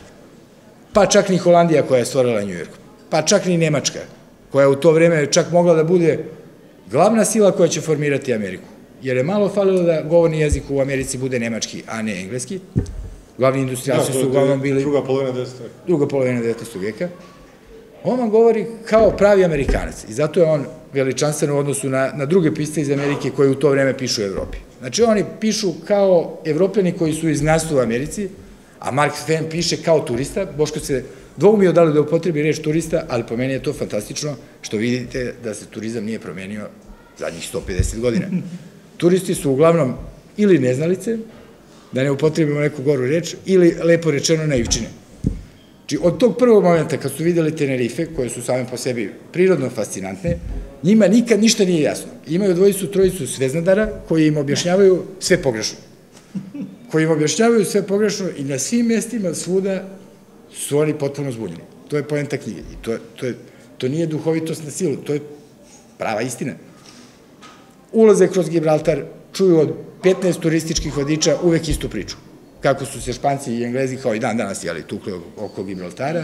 [SPEAKER 2] pa čak ni Holandija koja je stvorila New York, pa čak ni Nemačka, koja je u to vreme čak mogla da bude glavna sila koja će formirati Ameriku. Jer je malo falilo da govorni jezik u Americi bude nemački, a ne engleski. Glavni industrijalci su uglavnom bili...
[SPEAKER 1] Druga polovina devetnaestog veka.
[SPEAKER 2] Druga polovina devetnaestog veka. On vam govori kao pravi Amerikanac i zato je on veličanstven u odnosu na druge pisce iz Amerike koji u to vreme pišu u Evropi. Znači, oni pišu kao Evropljani koji su iz nastu u Americi, a Mark Twain piše kao turista. Boško se dvoumio da li da upotrebi reč turista, ali po meni je to fantastično što vidite da se turizam nije promenio zadnjih sto pedeset godina. Turisti su uglavnom ili neznalice, da ne upotrebimo neku goru reč, ili lepo rečeno naivčine. Znači, od tog prvog momenta kad su videli Tenerife, koje su same po sebi prirodno fascinantne, njima nikad ništa nije jasno. Imaju dvojicu, trojicu sveznadara koji im objašnjavaju sve pogrešno. Koji im objašnjavaju sve pogrešno i na svim mestima svuda su oni potpuno zbunjeni. To je poenta knjige. I to nije duhovitost na silu, to je prava istina. Ulaze kroz Gibraltar, čuju od petnaest turističkih vodiča uvek istu priču. Kako su se Španci i Englezi, kao i dan danas, jeli, tukli oko Gibraltara.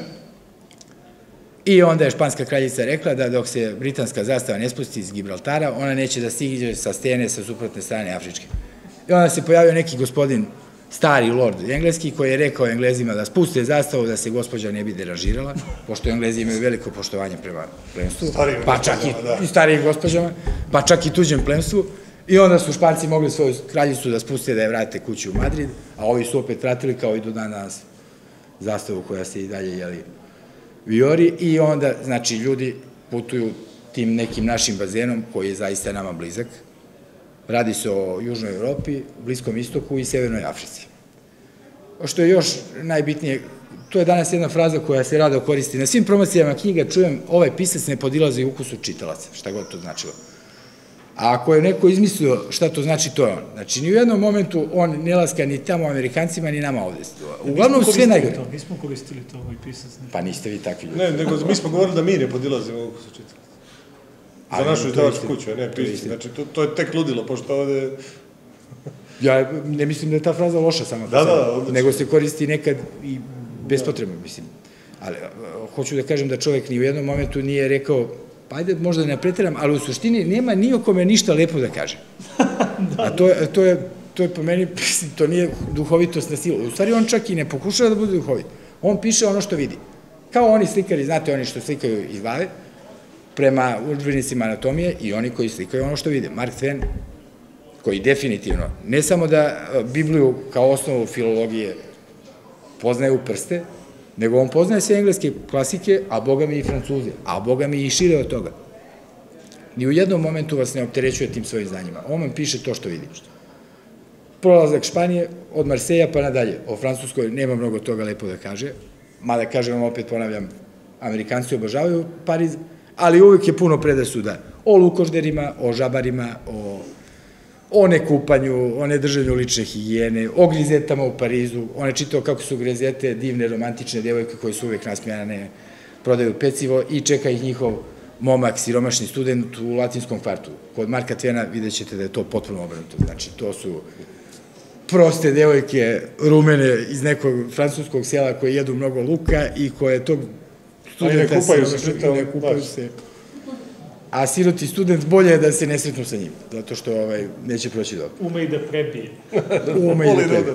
[SPEAKER 2] I onda je španska kraljica rekla da dok se britanska zastava ne spusti iz Gibraltara, ona neće da stigne sa stene sa suprotne strane Afričke. I onda se pojavio neki gospodin, stari lord engleski, koji je rekao Englezima da spuste zastavu, da se gospođa ne bi deranžirala, pošto Englezi imaju veliko poštovanje prema plemstvu, pa čak i starijim gospođama, pa čak i tuđem plemstvu. I onda su Španci mogli svoju kraljicu da spuste, da je vrate kući u Madrid, a ovi su opet vratili kao i do dan danas zastavu koja se i dalje jeli vijori. I onda, znači, ljudi putuju tim nekim našim bazenom koji je zaista nama blizak. Radi se o Južnoj Evropi, Bliskom istoku i Severnoj Africi. Što je još najbitnije, to je danas jedna fraza koja se rado koristi. Na svim promocijama knjiga čujem ovaj pisac ne podilazi ukusu čitalaca, šta god to značilo. A ako je neko izmislio šta to znači, to je on. Znači, ni u jednom momentu on ne laska ni tamo Amerikancima, ni nama ovde. Uglavnom sve najgore.
[SPEAKER 3] Mi smo koristili to ovaj pisac.
[SPEAKER 2] Pa niste vi takvi ljudi.
[SPEAKER 1] Ne, nego mi smo govorili da mi ne podilazimo ukusu čitalaca. Za našu izdavačku kuću, ne pisci. Znači, to je tek ludilo, pošto ovde...
[SPEAKER 2] Ja ne mislim da je ta fraza loša samo.
[SPEAKER 1] Da, da, odlično.
[SPEAKER 2] Nego se koristi nekad i bespotrebno, mislim. Ali, hoću da kažem da čovek ni u jednom momentu nije rekao, pa ajde, možda ne pretjeram, ali u suštini nema ni o kome ništa lepo da kaže. A to je po meni, to nije duhovitost na silu. U stvari, on čak i ne pokušava da bude duhovit. On piše ono što vidi. Kao oni slikari, znate, oni što slikaju iz glave, prema udžbenicima anatomije i oni koji slikaju ono što vide. Mark Twain, koji definitivno, ne samo da Bibliju kao osnovu filologije poznaje u prste, nego on poznaje sve engleske klasike, a boga mi i francuze, a boga mi i šire od toga. Ni u jednom momentu vas ne opterećuje tim svojim znanjima. On vam piše to što vidi. Prolazak Španije, od Marseja pa nadalje. O Francuskoj nema mnogo toga lepo da kaže, mada kažem vam, opet ponavljam, Amerikanci obožavaju Pariz, ali uvijek je puno predrasuda o lukožderima, o žabarima, o o nekupanju, o nedržanju lične higijene, o grizetama u Parizu. On je čitao kako su grizete divne, romantične devojke koje su uvek nasmijane, prodaju pecivo i čeka ih njihov momak, siromašni student u latinskom kvartu. Kod Marka Twena vidjet ćete da je to potpuno obrnuto. Znači, to su proste devojke, rumene iz nekog francuskog sela koje jedu mnogo luka i koje tog studenta
[SPEAKER 1] ne kupaju se.
[SPEAKER 2] A siroti student bolje je da se ne sretnu sa njim, zato što neće proći dobro.
[SPEAKER 3] Ume i da prebije.
[SPEAKER 2] Ume i da prebije.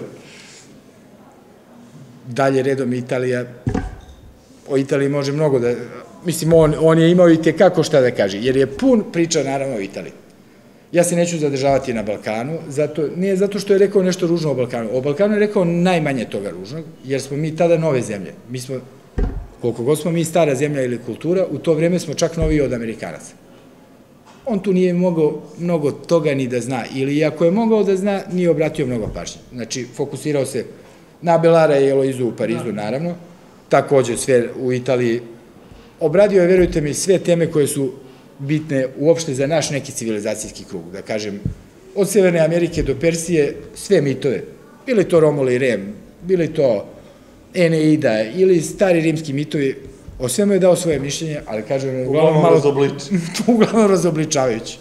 [SPEAKER 2] Dalje redom Italija, o Italiji može mnogo da, mislim, on je imao i tekako šta da kaže, jer je pun priča naravno o Italiji. Ja se neću zadržavati na Balkanu, nije zato što je rekao nešto ružno o Balkanu. O Balkanu je rekao najmanje toga ružnog, jer smo mi tada nove zemlje. Mi smo, koliko god smo mi stara zemlja ili kultura, u to vreme smo čak noviji od Amerikanaca. On tu nije mogao mnogo toga ni da zna, ili ako je mogao da zna, nije obratio mnogo pažnje. Znači, fokusirao se na Belara i Eloizu u Parizu, naravno, takođe sve u Italiji. Obradio je, verujte mi, sve teme koje su bitne uopšte za naš neki civilizacijski krug, da kažem, od Severne Amerike do Persije, sve mitove. Bili to Romul i Rem, bili to Eneida ili stari rimski mitovi, o svemu je dao svoje mišljenje, ali kažem, uglavnom razobličavajući.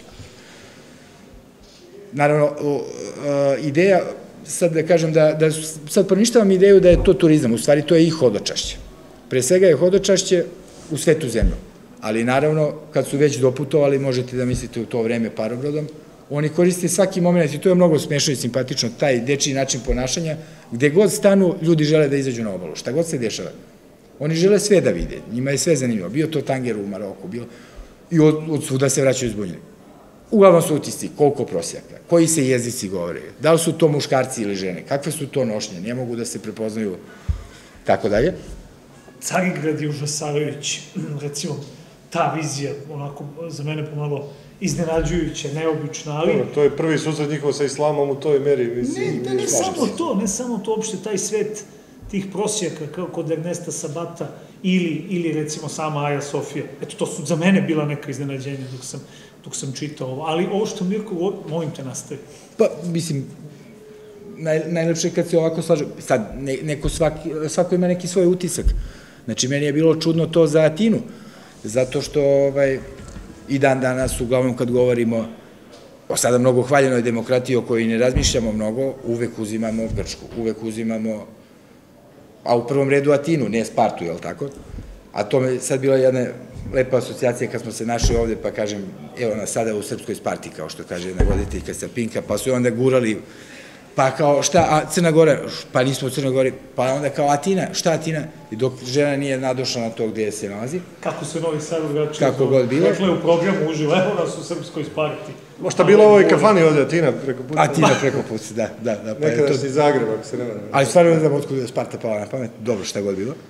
[SPEAKER 2] Naravno, ideja, sad da kažem, da sad poništavam ideju da je to turizam, u stvari to je i hodočašće. Pre svega je hodočašće u svetu zemlju, ali naravno, kad su već doputovali, možete da mislite u to vreme parobrodom, oni koriste svaki moment i to je mnogo smešno i simpatično, taj dečiji način ponašanja, gde god stanu, ljudi žele da izađu na obalu, šta god se dešava. Oni žele sve da vide, njima je sve zanimljivo, bio to Tanger u Maroku, bio i od svuda se vraćaju zbunjeni. Uglavnom su utisci, koliko prosjaka, koji se jezici govore, da li su to muškarci ili žene, kakve su to nošnje, ne mogu da se prepoznaju, tako dalje.
[SPEAKER 3] Carigrad je užasavajući, recimo, ta vizija, onako, za mene pomalo iznenađujuća, neobična, ali...
[SPEAKER 1] To je prvi susret njihov sa islamom u toj meri.
[SPEAKER 3] Ne, ne samo to, ne samo to, uopšte taj svet tih prosjaka, kao kod Ernesta Sabata, ili, recimo, sama Aja Sofija. Eto, to su za mene bila neka iznenađenja dok sam čitao ovo. Ali ovo što Mirko, molim te, nastavi.
[SPEAKER 2] Pa, mislim, najlepše je kad se ovako slaže. Sad, neko svako ima neki svoj utisak. Znači, meni je bilo čudno to za Atinu, zato što i dan danas, uglavnom kad govorimo o sada mnogo hvaljenoj demokratiji o kojoj ne razmišljamo mnogo, uvek uzimamo Grčku, uvek uzimamo, a u prvom redu Atinu, ne Spartu, je li tako? A to me sad bila jedna lepa asocijacija kad smo se našli ovde, pa kažem, evo nas sada u Srpskoj Sparti, kao što kaže jedna voditeljka sa Pinka, pa su je onda gurali, pa kao šta, a Crna Gora, pa nismo u Crnoj Gori, pa onda kao Atina, šta Atina? I dok žena nije nadošla na to gde se nalazi.
[SPEAKER 3] Kako se Novi Sad drugačije?
[SPEAKER 2] Kako god bilo.
[SPEAKER 3] Dakle, u programu uživa, evo nas u Srpskoj Sparti.
[SPEAKER 1] Možda bilo ovoj kafani ovde, Atina preko puta.
[SPEAKER 2] Atina preko puta, da, da.
[SPEAKER 1] Nekadašnji Zagreb, ako se ne vrame.
[SPEAKER 2] Ali stvarno ne znam otkud je Sparta pala na pamet, dobro šta god bilo.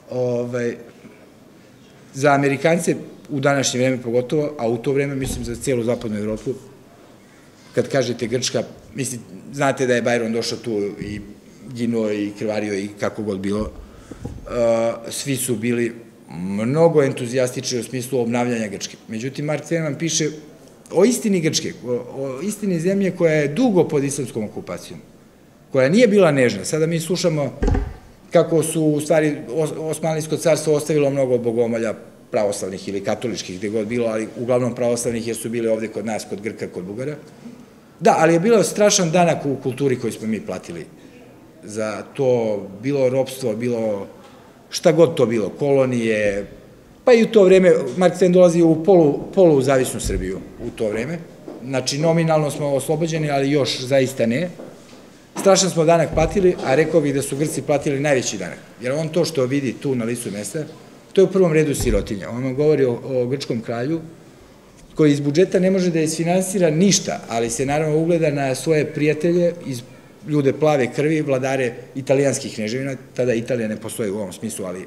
[SPEAKER 2] Za Amerikance, u današnje vreme pogotovo, a u to vreme, mislim, za cijelu zapadnu Evropu, kad kažete Grčka, mislim, znate da je Byron došao tu i ginuo i krvario i kako god bilo, svi su bili mnogo entuzijastični u smislu obnavljanja Grčke. Međutim, Mark Twain vam piše o istini Grčke, o istini zemlje koja je dugo pod islamskom okupacijom, koja nije bila nežna. Sada mi slušamo kako su, u stvari, Osmanlijsko carstvo ostavilo mnogo bogomolja pravoslavnih ili katoličkih, gde god bilo, ali uglavnom pravoslavnih jer su bili ovde kod nas, kod Grka, kod Bugara. Da, ali je bilo strašan danak u kulturi koji smo mi platili za to, bilo ropstvo, bilo šta god to bilo, kolonije, pa i u to vreme, Mark Twain dolazi u poluzavisnu Srbiju u to vreme, znači nominalno smo oslobođeni, ali još zaista ne. Strašan smo danak platili, a rekao bih da su Grci platili najveći danak, jer on to što vidi tu na licu mesta, To je u prvom redu sirotinja. On vam govori o, o grčkom kralju, koji iz budžeta ne može da isfinansira ništa, ali se naravno ugleda na svoje prijatelje, iz ljude plave krvi, vladare italijanskih kneževina, tada Italija ne postoji u ovom smislu, ali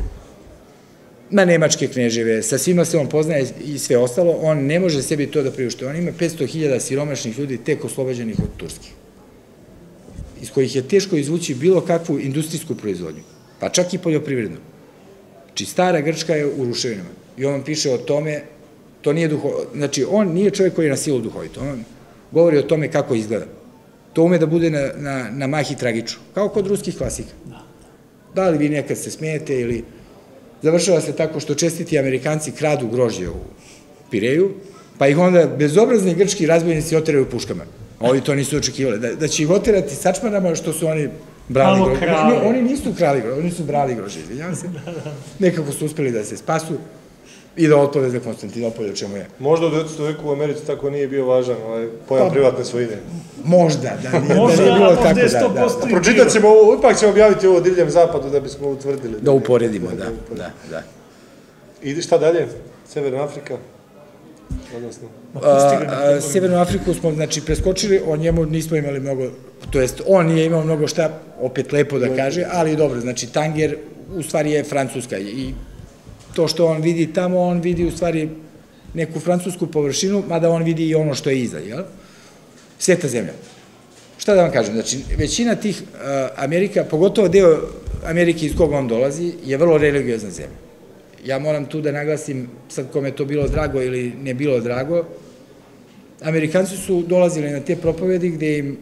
[SPEAKER 2] na nemačke kneževe, sa svima se on poznaje i sve ostalo, on ne može sebi to da priušte. On ima petsto hiljada siromašnih ljudi tek oslobađenih od Turskih, iz kojih je teško izvući bilo kakvu industrijsku proizvodnju, pa čak i poljoprivrednu. Znači, stara Grčka je u ruševinama i on vam piše o tome, to nije duhovito, znači, on nije čovjek koji je na silu duhovito, on govori o tome kako izgleda. To ume da bude na, na, na mah i tragično, kao kod ruskih klasika. Da li vi nekad se smijete ili završava se tako što čestiti Amerikanci kradu grožđe u Pireju, pa ih onda bezobrazni grčki razbojnici oteraju puškama. Ovi to nisu očekivali. Da, da će ih oterati sačmanama što su oni brali grožđe. Ne, oni nisu krali grožđe, oni su brali grožđe, izvinjavam se. Nekako su uspeli da se spasu i da otpove za Konstantinopolje, o čemu je.
[SPEAKER 1] Možda u devedesetom veku u Americi tako nije bio važan ovaj pojam privatne svojine.
[SPEAKER 2] Možda, da nije,
[SPEAKER 3] možda,
[SPEAKER 2] da nije bilo tako,
[SPEAKER 3] da,
[SPEAKER 2] da, da.
[SPEAKER 1] da. Pročitat ćemo ovo, ipak ćemo objaviti ovo divljem zapadu da bismo utvrdili.
[SPEAKER 2] Da uporedimo, da, da, da.
[SPEAKER 1] I šta dalje? Severna Afrika? Odnosno?
[SPEAKER 2] Severnu Afriku smo, znači, preskočili, o njemu nismo imali mnogo, to jest, on nije imao mnogo šta, opet lepo da kaže, ali dobro, znači, Tanger u stvari je Francuska i to što on vidi tamo, on vidi u stvari neku francusku površinu, mada on vidi i ono što je iza, jel? Sveta zemlja. Šta da vam kažem, znači, većina tih Amerika, pogotovo deo Amerike iz kog on dolazi, je vrlo religiozna zemlja. Ja moram tu da naglasim, sad kome je to bilo drago ili ne bilo drago, Amerikanci su dolazili na te propovedi gde im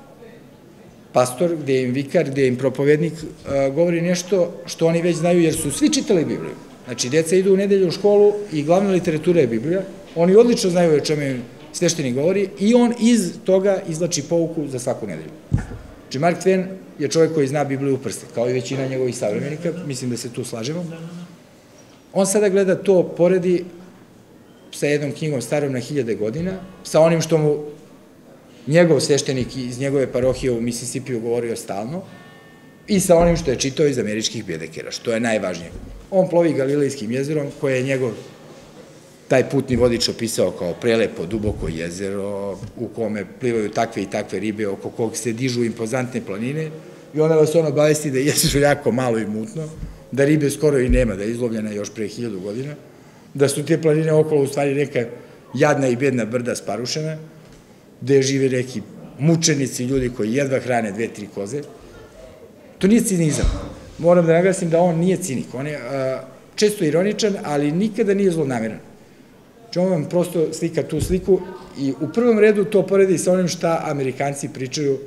[SPEAKER 2] pastor, gde im vikar, gde im propovednik govori nešto što oni već znaju jer su svi čitali Bibliju. Znači, deca idu u nedelju u školu i glavna literatura je Biblija, oni odlično znaju o čemu im sveštenik govori i on iz toga izlači pouku za svaku nedelju. Znači, Mark Twain je čovjek koji zna Bibliju u prste, kao i većina njegovih savremenika, mislim da se tu slažemo. On sada gleda to, poredi sa jednom knjigom starom na hiljade godina, sa onim što mu njegov sveštenik iz njegove parohije u Misisipiju govorio stalno i sa onim što je čitao iz američkih bedekera, što je najvažnije. On plovi Galilejskim jezerom, koje je njegov taj putni vodič opisao kao prelepo, duboko jezero, u kome plivaju takve i takve ribe, oko kog se dižu impozantne planine, i onda vas on obavesti da je jezero jako malo i mutno, da ribe skoro i nema, da je izlovljena još pre hiljadu godina, da su te planine okolo u stvari neka jadna i bedna brda sparušena, gde žive neki mučenici, ljudi koji jedva hrane dve, tri koze. To nije cinizam. Moram da naglasim da on nije cinik. On je često ironičan, ali nikada nije zlonameran. Znači, on vam prosto slika tu sliku i u prvom redu to poredi sa onim šta Amerikanci pričaju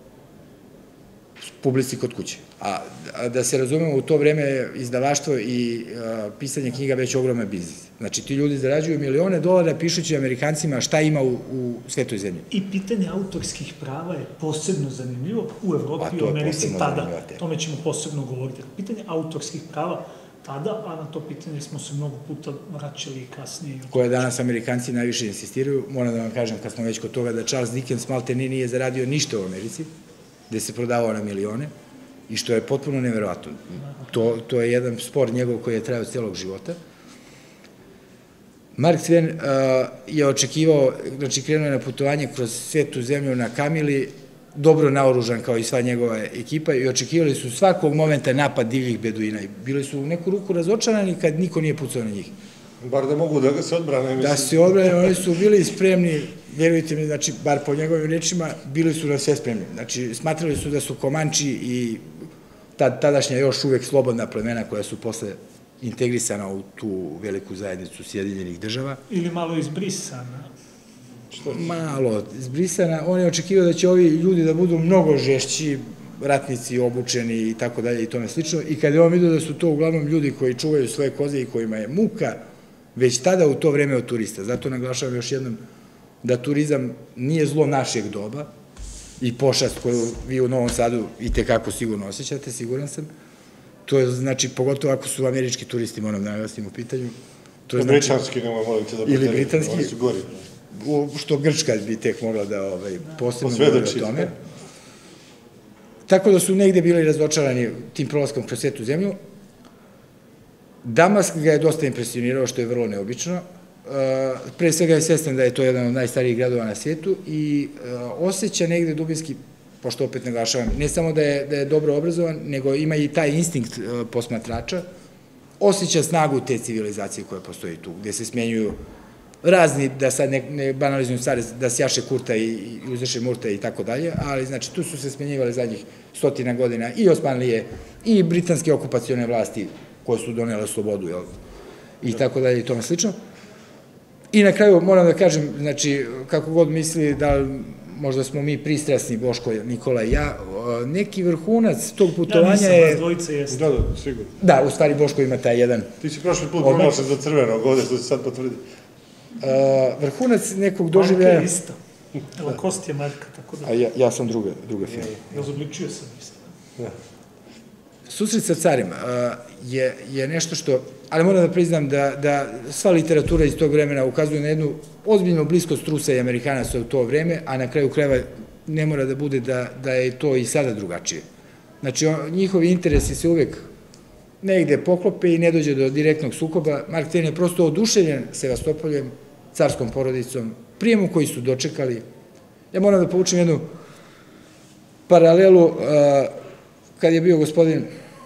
[SPEAKER 2] publici kod kuće. A da se razumemo, u to vreme izdavaštvo i pisanje knjiga već ogroman biznis. Znači, ti ljudi zarađuju milione dolara pišući Amerikancima šta ima u svetoj zemlji.
[SPEAKER 3] I pitanje autorskih prava je posebno zanimljivo u Evropi i u Americi tada. Tome ćemo posebno govoriti. Pitanje autorskih prava tada, a na to pitanje smo se mnogo puta vraćali i kasnije.
[SPEAKER 2] Koje danas Amerikanci najviše insistiraju. Moram da vam kažem, kad smo već kod toga, da Charles Dickens maltene nije zaradio ništa u Americi, gde se prodavao na milione, i što je potpuno neverovatno. To je jedan spor njegov koji je trajao celog života. Mark Twain je očekivao, znači krenuo je na putovanje kroz svetu zemlju na kamili, dobro naoružan kao i sva njegova ekipa, i očekivali su svakog momenta napad divljih beduina. Bili su u neku ruku razočarani kad niko nije pucao na njih.
[SPEAKER 1] Bar da mogu da se odbrane.
[SPEAKER 2] Da se odbrane, oni su bili spremni, verujte mi, znači, bar po njegovim rečima, bili su na sve spremni. Znači, smatrali su da su Komanči i tadašnja još uvek slobodna plemena koja su posle integrisana u tu veliku zajednicu Sjedinjenih država.
[SPEAKER 3] Ili malo izbrisana.
[SPEAKER 2] Malo izbrisana. On je očekivao da će ovi ljudi da budu mnogo žešći, ratnici, obučeni i tako dalje i tome slično. I kada je on vidio da su to uglavnom ljudi koji čuvaju svoje koze i kojima je muka, već tada u to vreme od turista. Zato naglašavam još jednom da turizam nije zlo našeg doba i pošast koju vi u Novom Sadu i tekako sigurno osjećate, siguran sam. To je, znači, pogotovo ako su američki turisti, moram da naglasim u pitanju.
[SPEAKER 1] Britanski, nemoj molite da
[SPEAKER 2] ili britanski,
[SPEAKER 1] oni su gori.
[SPEAKER 2] Što Grčka bi tek mogla da posebno govori o tome. Tako da su negde bili razočarani tim prolaskom kroz svetu zemlju. Damask ga je dosta impresionirao, što je vrlo neobično. Pre svega je svestan da je to jedan od najstarijih gradova na svijetu i osjeća negde dubinski, pošto opet naglašavam, ne samo da je, da je dobro obrazovan, nego ima i taj instinkt posmatrača, osjeća snagu te civilizacije koja postoji tu, gde se smjenjuju razni, da sad ne, ne banalizujem stvari, da sjaše kurta i, i uzreše murta i tako dalje, ali znači tu su se smjenjivali zadnjih stotina godina i Osmanlije i britanske okupacione vlasti koje su donele slobodu, jel, i tako dalje i tome slično. I na kraju moram da kažem, znači, kako god misli da možda smo mi pristrasni, Boško, Nikola i ja, neki vrhunac tog putovanja je...
[SPEAKER 3] Ja nisam, vas dvojica jeste.
[SPEAKER 1] Da, da, sigurno.
[SPEAKER 2] Da, u stvari Boško ima taj jedan...
[SPEAKER 1] Ti si prošli put proglašen za crvenog, ovde što se sad potvrdi.
[SPEAKER 2] Vrhunac nekog doživljaja...
[SPEAKER 3] Marka je isto. Lakost je Marka, tako da...
[SPEAKER 2] A ja, ja sam druga, druga firma.
[SPEAKER 3] Razobličio sam isto.
[SPEAKER 2] Susret sa carima je, je nešto što... Ali moram da priznam da, da sva literatura iz tog vremena ukazuje na jednu ozbiljnu bliskost Rusa i Amerikanaca u to vreme, a na kraju krajeva ne mora da bude da, da je to i sada drugačije. Znači, on, njihovi interesi se uvek negde poklope i ne dođe do direktnog sukoba. Mark Twain je prosto oduševljen Sevastopoljem, carskom porodicom, prijemom koji su dočekali. Ja moram da poučim jednu paralelu kad je bio gospodin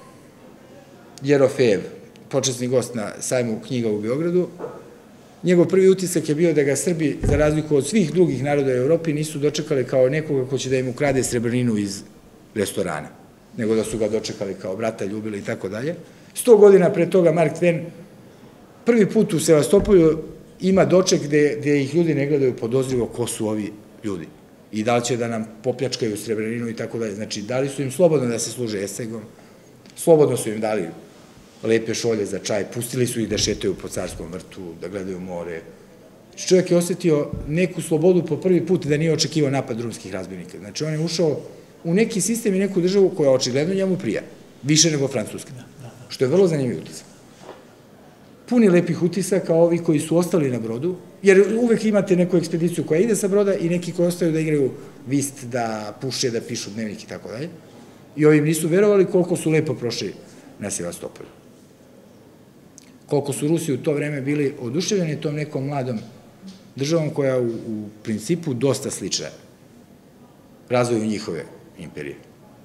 [SPEAKER 2] Jerofejev, počasni gost na sajmu knjiga u Beogradu. Njegov prvi utisak je bio da ga Srbi, za razliku od svih drugih naroda u Evropi, nisu dočekali kao nekoga ko će da im ukrade srebrninu iz restorana, nego da su ga dočekali kao brata, ljubili i tako dalje. Sto godina pre toga Mark Twain prvi put u Sevastopolju ima doček gde, gde ih ljudi ne gledaju podozrivo ko su ovi ljudi i da li će da nam popljačkaju srebrninu i tako dalje. Znači, dali su im slobodno da se služe esegom, slobodno su im dali lepe šolje za čaj, pustili su ih da šetaju po carskom vrtu, da gledaju more. Čovjek je osetio neku slobodu po prvi put da nije očekivao napad drumskih razbojnika. Znači, on je ušao u neki sistem i neku državu koja očigledno njemu prija, više nego Francuska, što je vrlo zanimljiv utisak. Puni lepih utisaka, ovi koji su ostali na brodu, jer uvek imate neku ekspediciju koja ide sa broda i neki koji ostaju da igraju vist, da puše, da pišu dnevnik i tako dalje. I ovi nisu verovali koliko su lepo prošli na Sevastopolju. Koliko su Rusi u to vreme bili oduševljeni tom nekom mladom državom koja u, u principu dosta slična razvoju njihove imperije.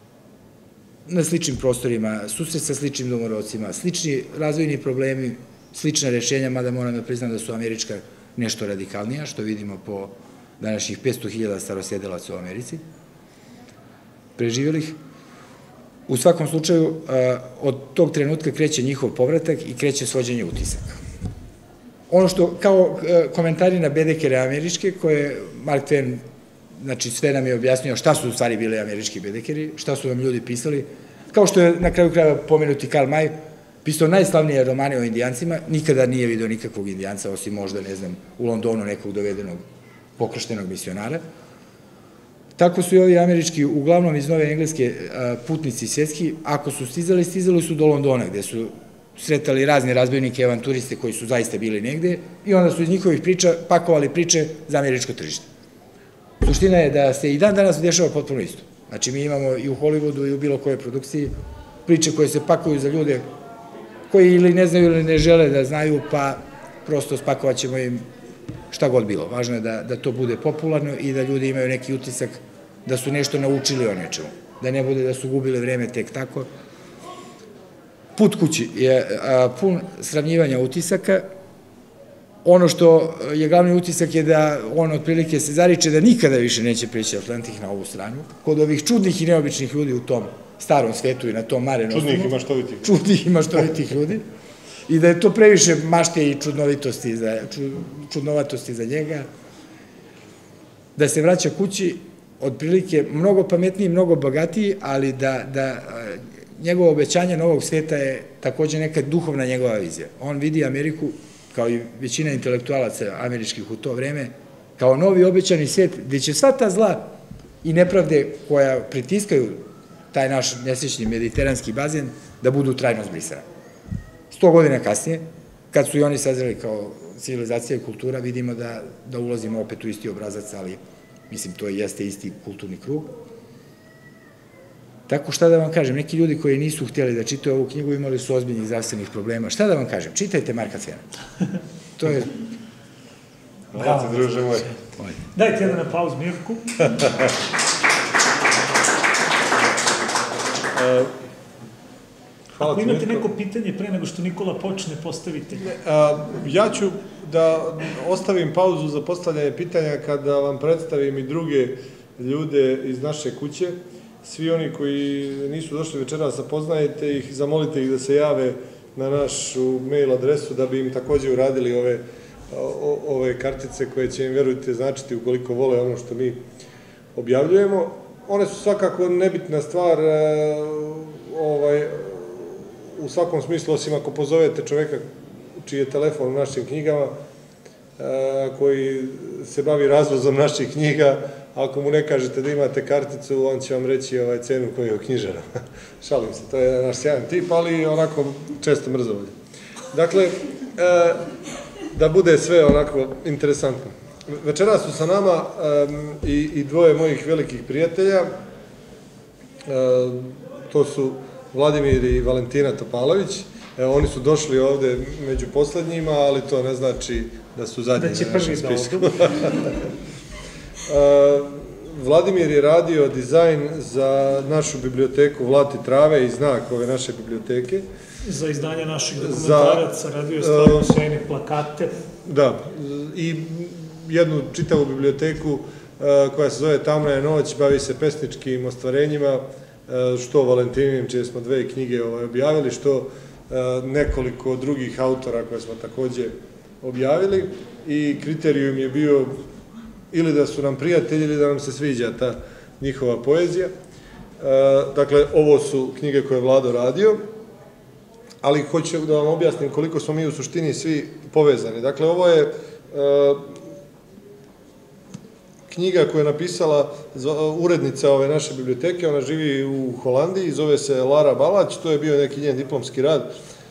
[SPEAKER 2] Na sličnim prostorima, susret sa sličnim domorodcima, slični razvojni problemi, slična rešenja, mada moram da priznam da su američka nešto radikalnija, što vidimo po današnjih petsto hiljada starosjedelaca u Americi, preživjelih. U svakom slučaju, od tog trenutka kreće njihov povratak i kreće svođenje utisaka. Ono što, kao komentari na bedekere američke, koje Mark Twain, znači sve nam je objasnio šta su u stvari bile američki bedekeri, šta su vam ljudi pisali, kao što je na kraju kraja pomenuti Karl May, pisao najslavnije romane o indijancima, nikada nije vidio nikakvog indijanca, osim možda, ne znam, u Londonu nekog dovedenog pokrštenog misionara. Tako su i ovi američki, uglavnom iz Nove Engleske, putnici svjetski, ako su stizali, stizali su do Londona, gde su sretali razne razbojnike, avanturiste koji su zaista bili negde i onda su iz njihovih priča pakovali priče za američko tržište. Suština je da se i dan danas dešava potpuno isto. Znači, mi imamo i u Hollywoodu i u bilo kojoj produkciji priče koje se pakuju za ljude koji ili ne znaju ili ne žele da znaju, pa prosto spakovat ćemo im šta god bilo. Važno je da, da to bude popularno i da ljudi imaju neki utisak da su nešto naučili o nečemu. Da ne bude da su gubili vreme tek tako. Put kući je a, pun sravnjivanja utisaka. Ono što je glavni utisak je da on otprilike se zariče da nikada više neće preći Atlantik na ovu stranu. Kod ovih čudnih i neobičnih ljudi u tom starom svetu i na tom Mare Nostrumu.
[SPEAKER 1] Čudnih i maštovitih.
[SPEAKER 2] Čudnih i maštovitih ljudi. I da je to previše mašte i čudnovitosti za, čudnovatosti za njega. Da se vraća kući, otprilike mnogo pametniji, mnogo bogatiji, ali da, da njegovo obećanje novog sveta je takođe neka duhovna njegova vizija. On vidi Ameriku, kao i većina intelektualaca američkih u to vreme, kao novi obećani svet, gde će sva ta zla i nepravde koja pritiskaju taj naš nesrećni mediteranski bazen, da budu trajno zbrisane. Sto godina kasnije, kad su i oni sazreli kao civilizacija i kultura, vidimo da, da ulazimo opet u isti obrazac, ali mislim, to jeste isti kulturni krug. Tako šta da vam kažem, neki ljudi koji nisu htjeli da čitaju ovu knjigu imali su ozbiljnih zdravstvenih problema. Šta da vam kažem, čitajte Marka Tvena. To je...
[SPEAKER 1] Hvala ti, druže moj.
[SPEAKER 3] Dajte jedan aplauz Mirku. Ako imate neko pitanje pre nego što Nikola počne, postavite.
[SPEAKER 1] Ja ću da ostavim pauzu za postavljanje pitanja kada vam predstavim i druge ljude iz naše kuće. Svi oni koji nisu došli večeras, zapoznajte ih, zamolite ih da se jave na našu mail adresu da bi im takođe uradili ove, ove kartice koje će im, verujte, značiti ukoliko vole ono što mi objavljujemo. One su svakako nebitna stvar, ovaj, u svakom smislu, osim ako pozovete čoveka čiji je telefon u našim knjigama, koji se bavi razvozom naših knjiga, ako mu ne kažete da imate karticu, on će vam reći cenu koju je u knjižara. Šalim se, to je naš sjajan tip, ali onako često mrzovolje. Dakle, da bude sve onako interesantno. Večeras su sa nama i dvoje mojih velikih prijatelja. To su Vladimir i Valentina Topalović. Oni su došli ovde među poslednjima, ali to ne znači da su zadnji na našem spisku. Vladimir je radio dizajn za našu biblioteku Vlat i trave i znak ove naše biblioteke.
[SPEAKER 3] Za izdanje naših dokumentaraca, radio je stvarno sjajne plakate.
[SPEAKER 1] Da, i jednu čitavu biblioteku koja se zove Tamna je noć, bavi se pesničkim ostvarenjima, što Valentinim, čije smo dve knjige objavili, što nekoliko drugih autora koje smo takođe objavili, i kriterijum je bio ili da su nam prijatelji ili da nam se sviđa ta njihova poezija. Dakle, ovo su knjige koje je Vlado radio, ali hoću da vam objasnim koliko smo mi u suštini svi povezani. Dakle, ovo je knjiga koju je napisala urednica ove naše biblioteke, ona živi u Holandiji, zove se Lara Balać, to je bio neki njen diplomski rad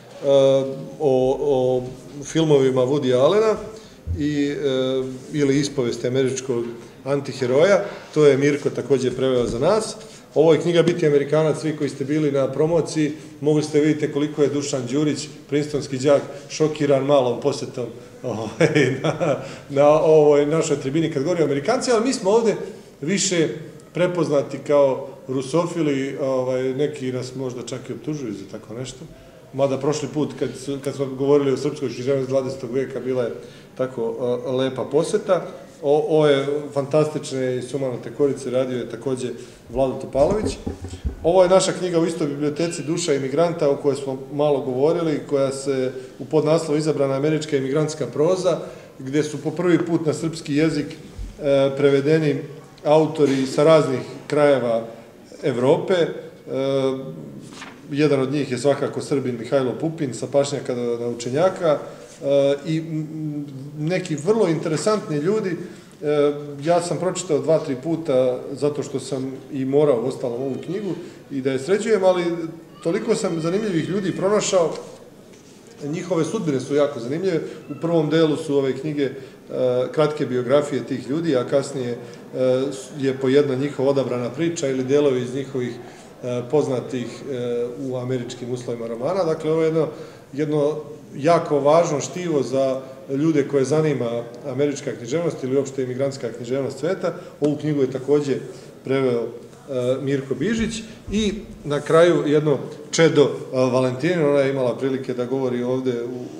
[SPEAKER 1] o filmovima Woody Allena ili ispovesti američkog antiheroja, to je Mirko takođe preveo za nas. Ovo je knjiga Biti Amerikanac, svi koji ste bili na promociji, mogli ste vidjeti koliko je Dušan Đurić, prinstonski đak, šokiran malom posetom na ovoj našoj tribini kad govori o Amerikanci, ali mi smo ovde više prepoznati kao rusofili, neki nas možda čak i optužuju za tako nešto, mada prošli put kad smo govorili o srpskoj književnosti dvadesetog veka bila je tako lepa poseta. Ove fantastične i sumanute korice radio je takođe Vlado Topalović. Ovo je naša knjiga u istoj biblioteci Duša imigranta, o kojoj smo malo govorili, koja se u podnaslovu izabrana američka imigrantska proza, gde su po prvi put na srpski jezik prevedeni autori sa raznih krajeva Evrope. Jedan od njih je svakako Srbin Mihajlo Pupin, sa pašnjaka do naučenjaka, i neki vrlo interesantni ljudi. Ja sam pročitao dva, tri puta zato što sam i morao ostalom ovu knjigu i da je sređujem, ali toliko sam zanimljivih ljudi pronašao, njihove sudbine su jako zanimljive. U prvom delu su ove knjige kratke biografije tih ljudi, a kasnije je po jedna njihova odabrana priča ili delovi iz njihovih poznatih u američkim uslovima romana. Dakle, ovo je jedno, jedno jako važno štivo za ljude koje zanima američka književnost ili uopšte imigrantska književnost sveta. Ovu knjigu je takođe preveo Mirko Bižić i na kraju jedno čedo Valentinin, ona je imala prilike da govori ovde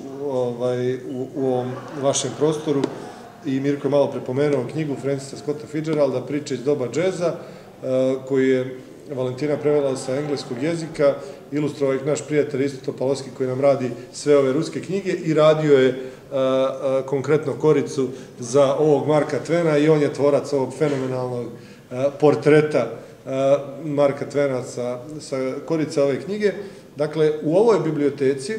[SPEAKER 1] u ovom vašem prostoru i Mirko je malo prepomenuo knjigu Francisa Scotta Fitzgeralda, Priče iz doba džeza, koju je Valentina prevela sa engleskog jezika, ilustrovao ih naš prijatelj Isto Topalovski koji nam radi sve ove ruske knjige i radio je konkretno koricu za ovog Marka Tvena i on je tvorac ovog fenomenalnog portreta Marka Tvena sa korica ove knjige. Dakle, u ovoj biblioteci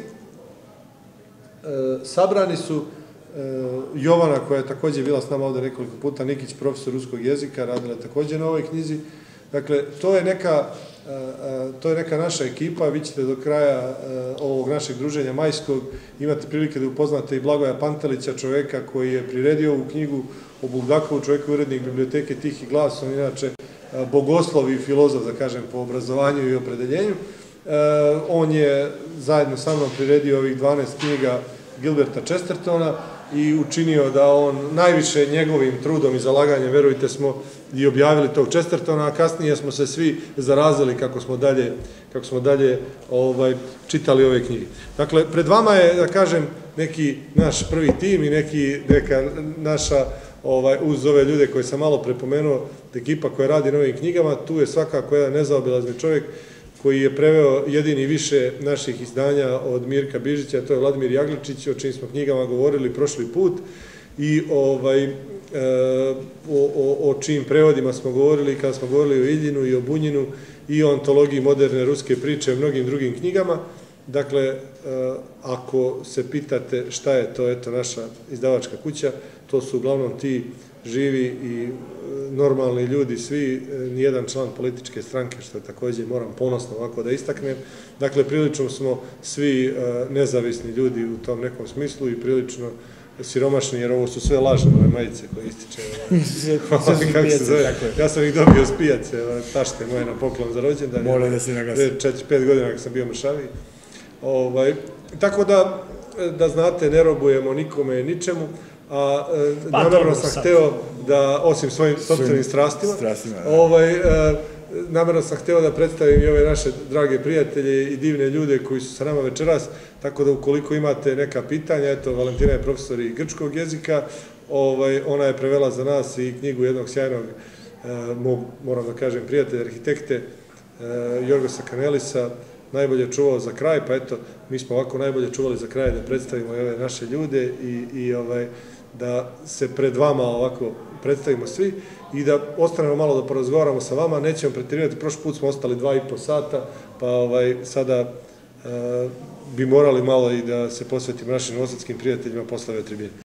[SPEAKER 1] sabrani su Jovana, koja je takođe bila s nama ovde nekoliko puta, Nikić, profesor ruskog jezika, radila takođe na ovoj knjizi, Dakle, to je neka, to je neka naša ekipa, vi ćete do kraja ovog našeg druženja majskog imate prilike da upoznate i Blagoja Pantelića, čoveka koji je priredio ovu knjigu o Bulgakovu, čoveka urednik biblioteke Tihi glas, on inače bogoslov i filozof, da kažem, po obrazovanju i opredeljenju. On je zajedno sa mnom priredio ovih dvanaest knjiga Gilberta Chestertona i učinio da on najviše njegovim trudom i zalaganjem, verujte, smo i objavili tog Chestertona, a kasnije smo se svi zarazili kako smo dalje, kako smo dalje ovaj, čitali ove knjige. Dakle, pred vama je, da kažem, neki naš prvi tim i neki, neka naša, ovaj, uz ove ljude koje sam malo prepomenuo, ekipa koja radi na ovim knjigama, tu je svakako jedan nezaobilazni čovjek koji je preveo jedini više naših izdanja od Mirka Bižića, to je Vladimir Jagličić, o čim smo knjigama govorili prošli put i ovaj, e, o, o, o čijim prevodima smo govorili kada smo govorili o Iljinu i o Bunjinu i o antologiji moderne ruske priče i mnogim drugim knjigama. Dakle, e, ako se pitate šta je to, eto, naša izdavačka kuća, to su uglavnom ti živi i normalni ljudi, svi, nijedan član političke stranke, što je također moram ponosno ovako da istaknem. Dakle, prilično smo svi nezavisni ljudi u tom nekom smislu i prilično siromašni, jer ovo su sve lažne ove majice koje ističe. Kako se zove? Ja sam ih dobio s pijace, tašte moje na poklon za rođendan.
[SPEAKER 2] Molim da se nagasi.
[SPEAKER 1] četiri pet godina kad sam bio mršaviji. Tako da, da znate, ne robujemo nikome ničemu, a namerno sam hteo da, osim svojim sopstvenim strastima, namerno sam hteo da predstavim i ove naše drage prijatelje i divne ljude koji su sa nama večeras, tako da ukoliko imate neka pitanja, eto, Valentina je profesor i grčkog jezika, ona je prevela za nas i knjigu jednog sjajnog, moram da kažem, prijatelja, arhitekte, Jorgosa Kanelisa, najbolje čuvao za kraj, pa eto, mi smo ovako najbolje čuvali za kraj da predstavimo i ove naše ljude i da se pred vama ovako predstavimo svi i da ostanemo malo da porazgovaramo sa vama, nećemo pretjerivati, prošli put smo ostali dva i po sata, pa sada bi morali malo i da se posvetimo našim novosadskim prijateljima posle ove tribine.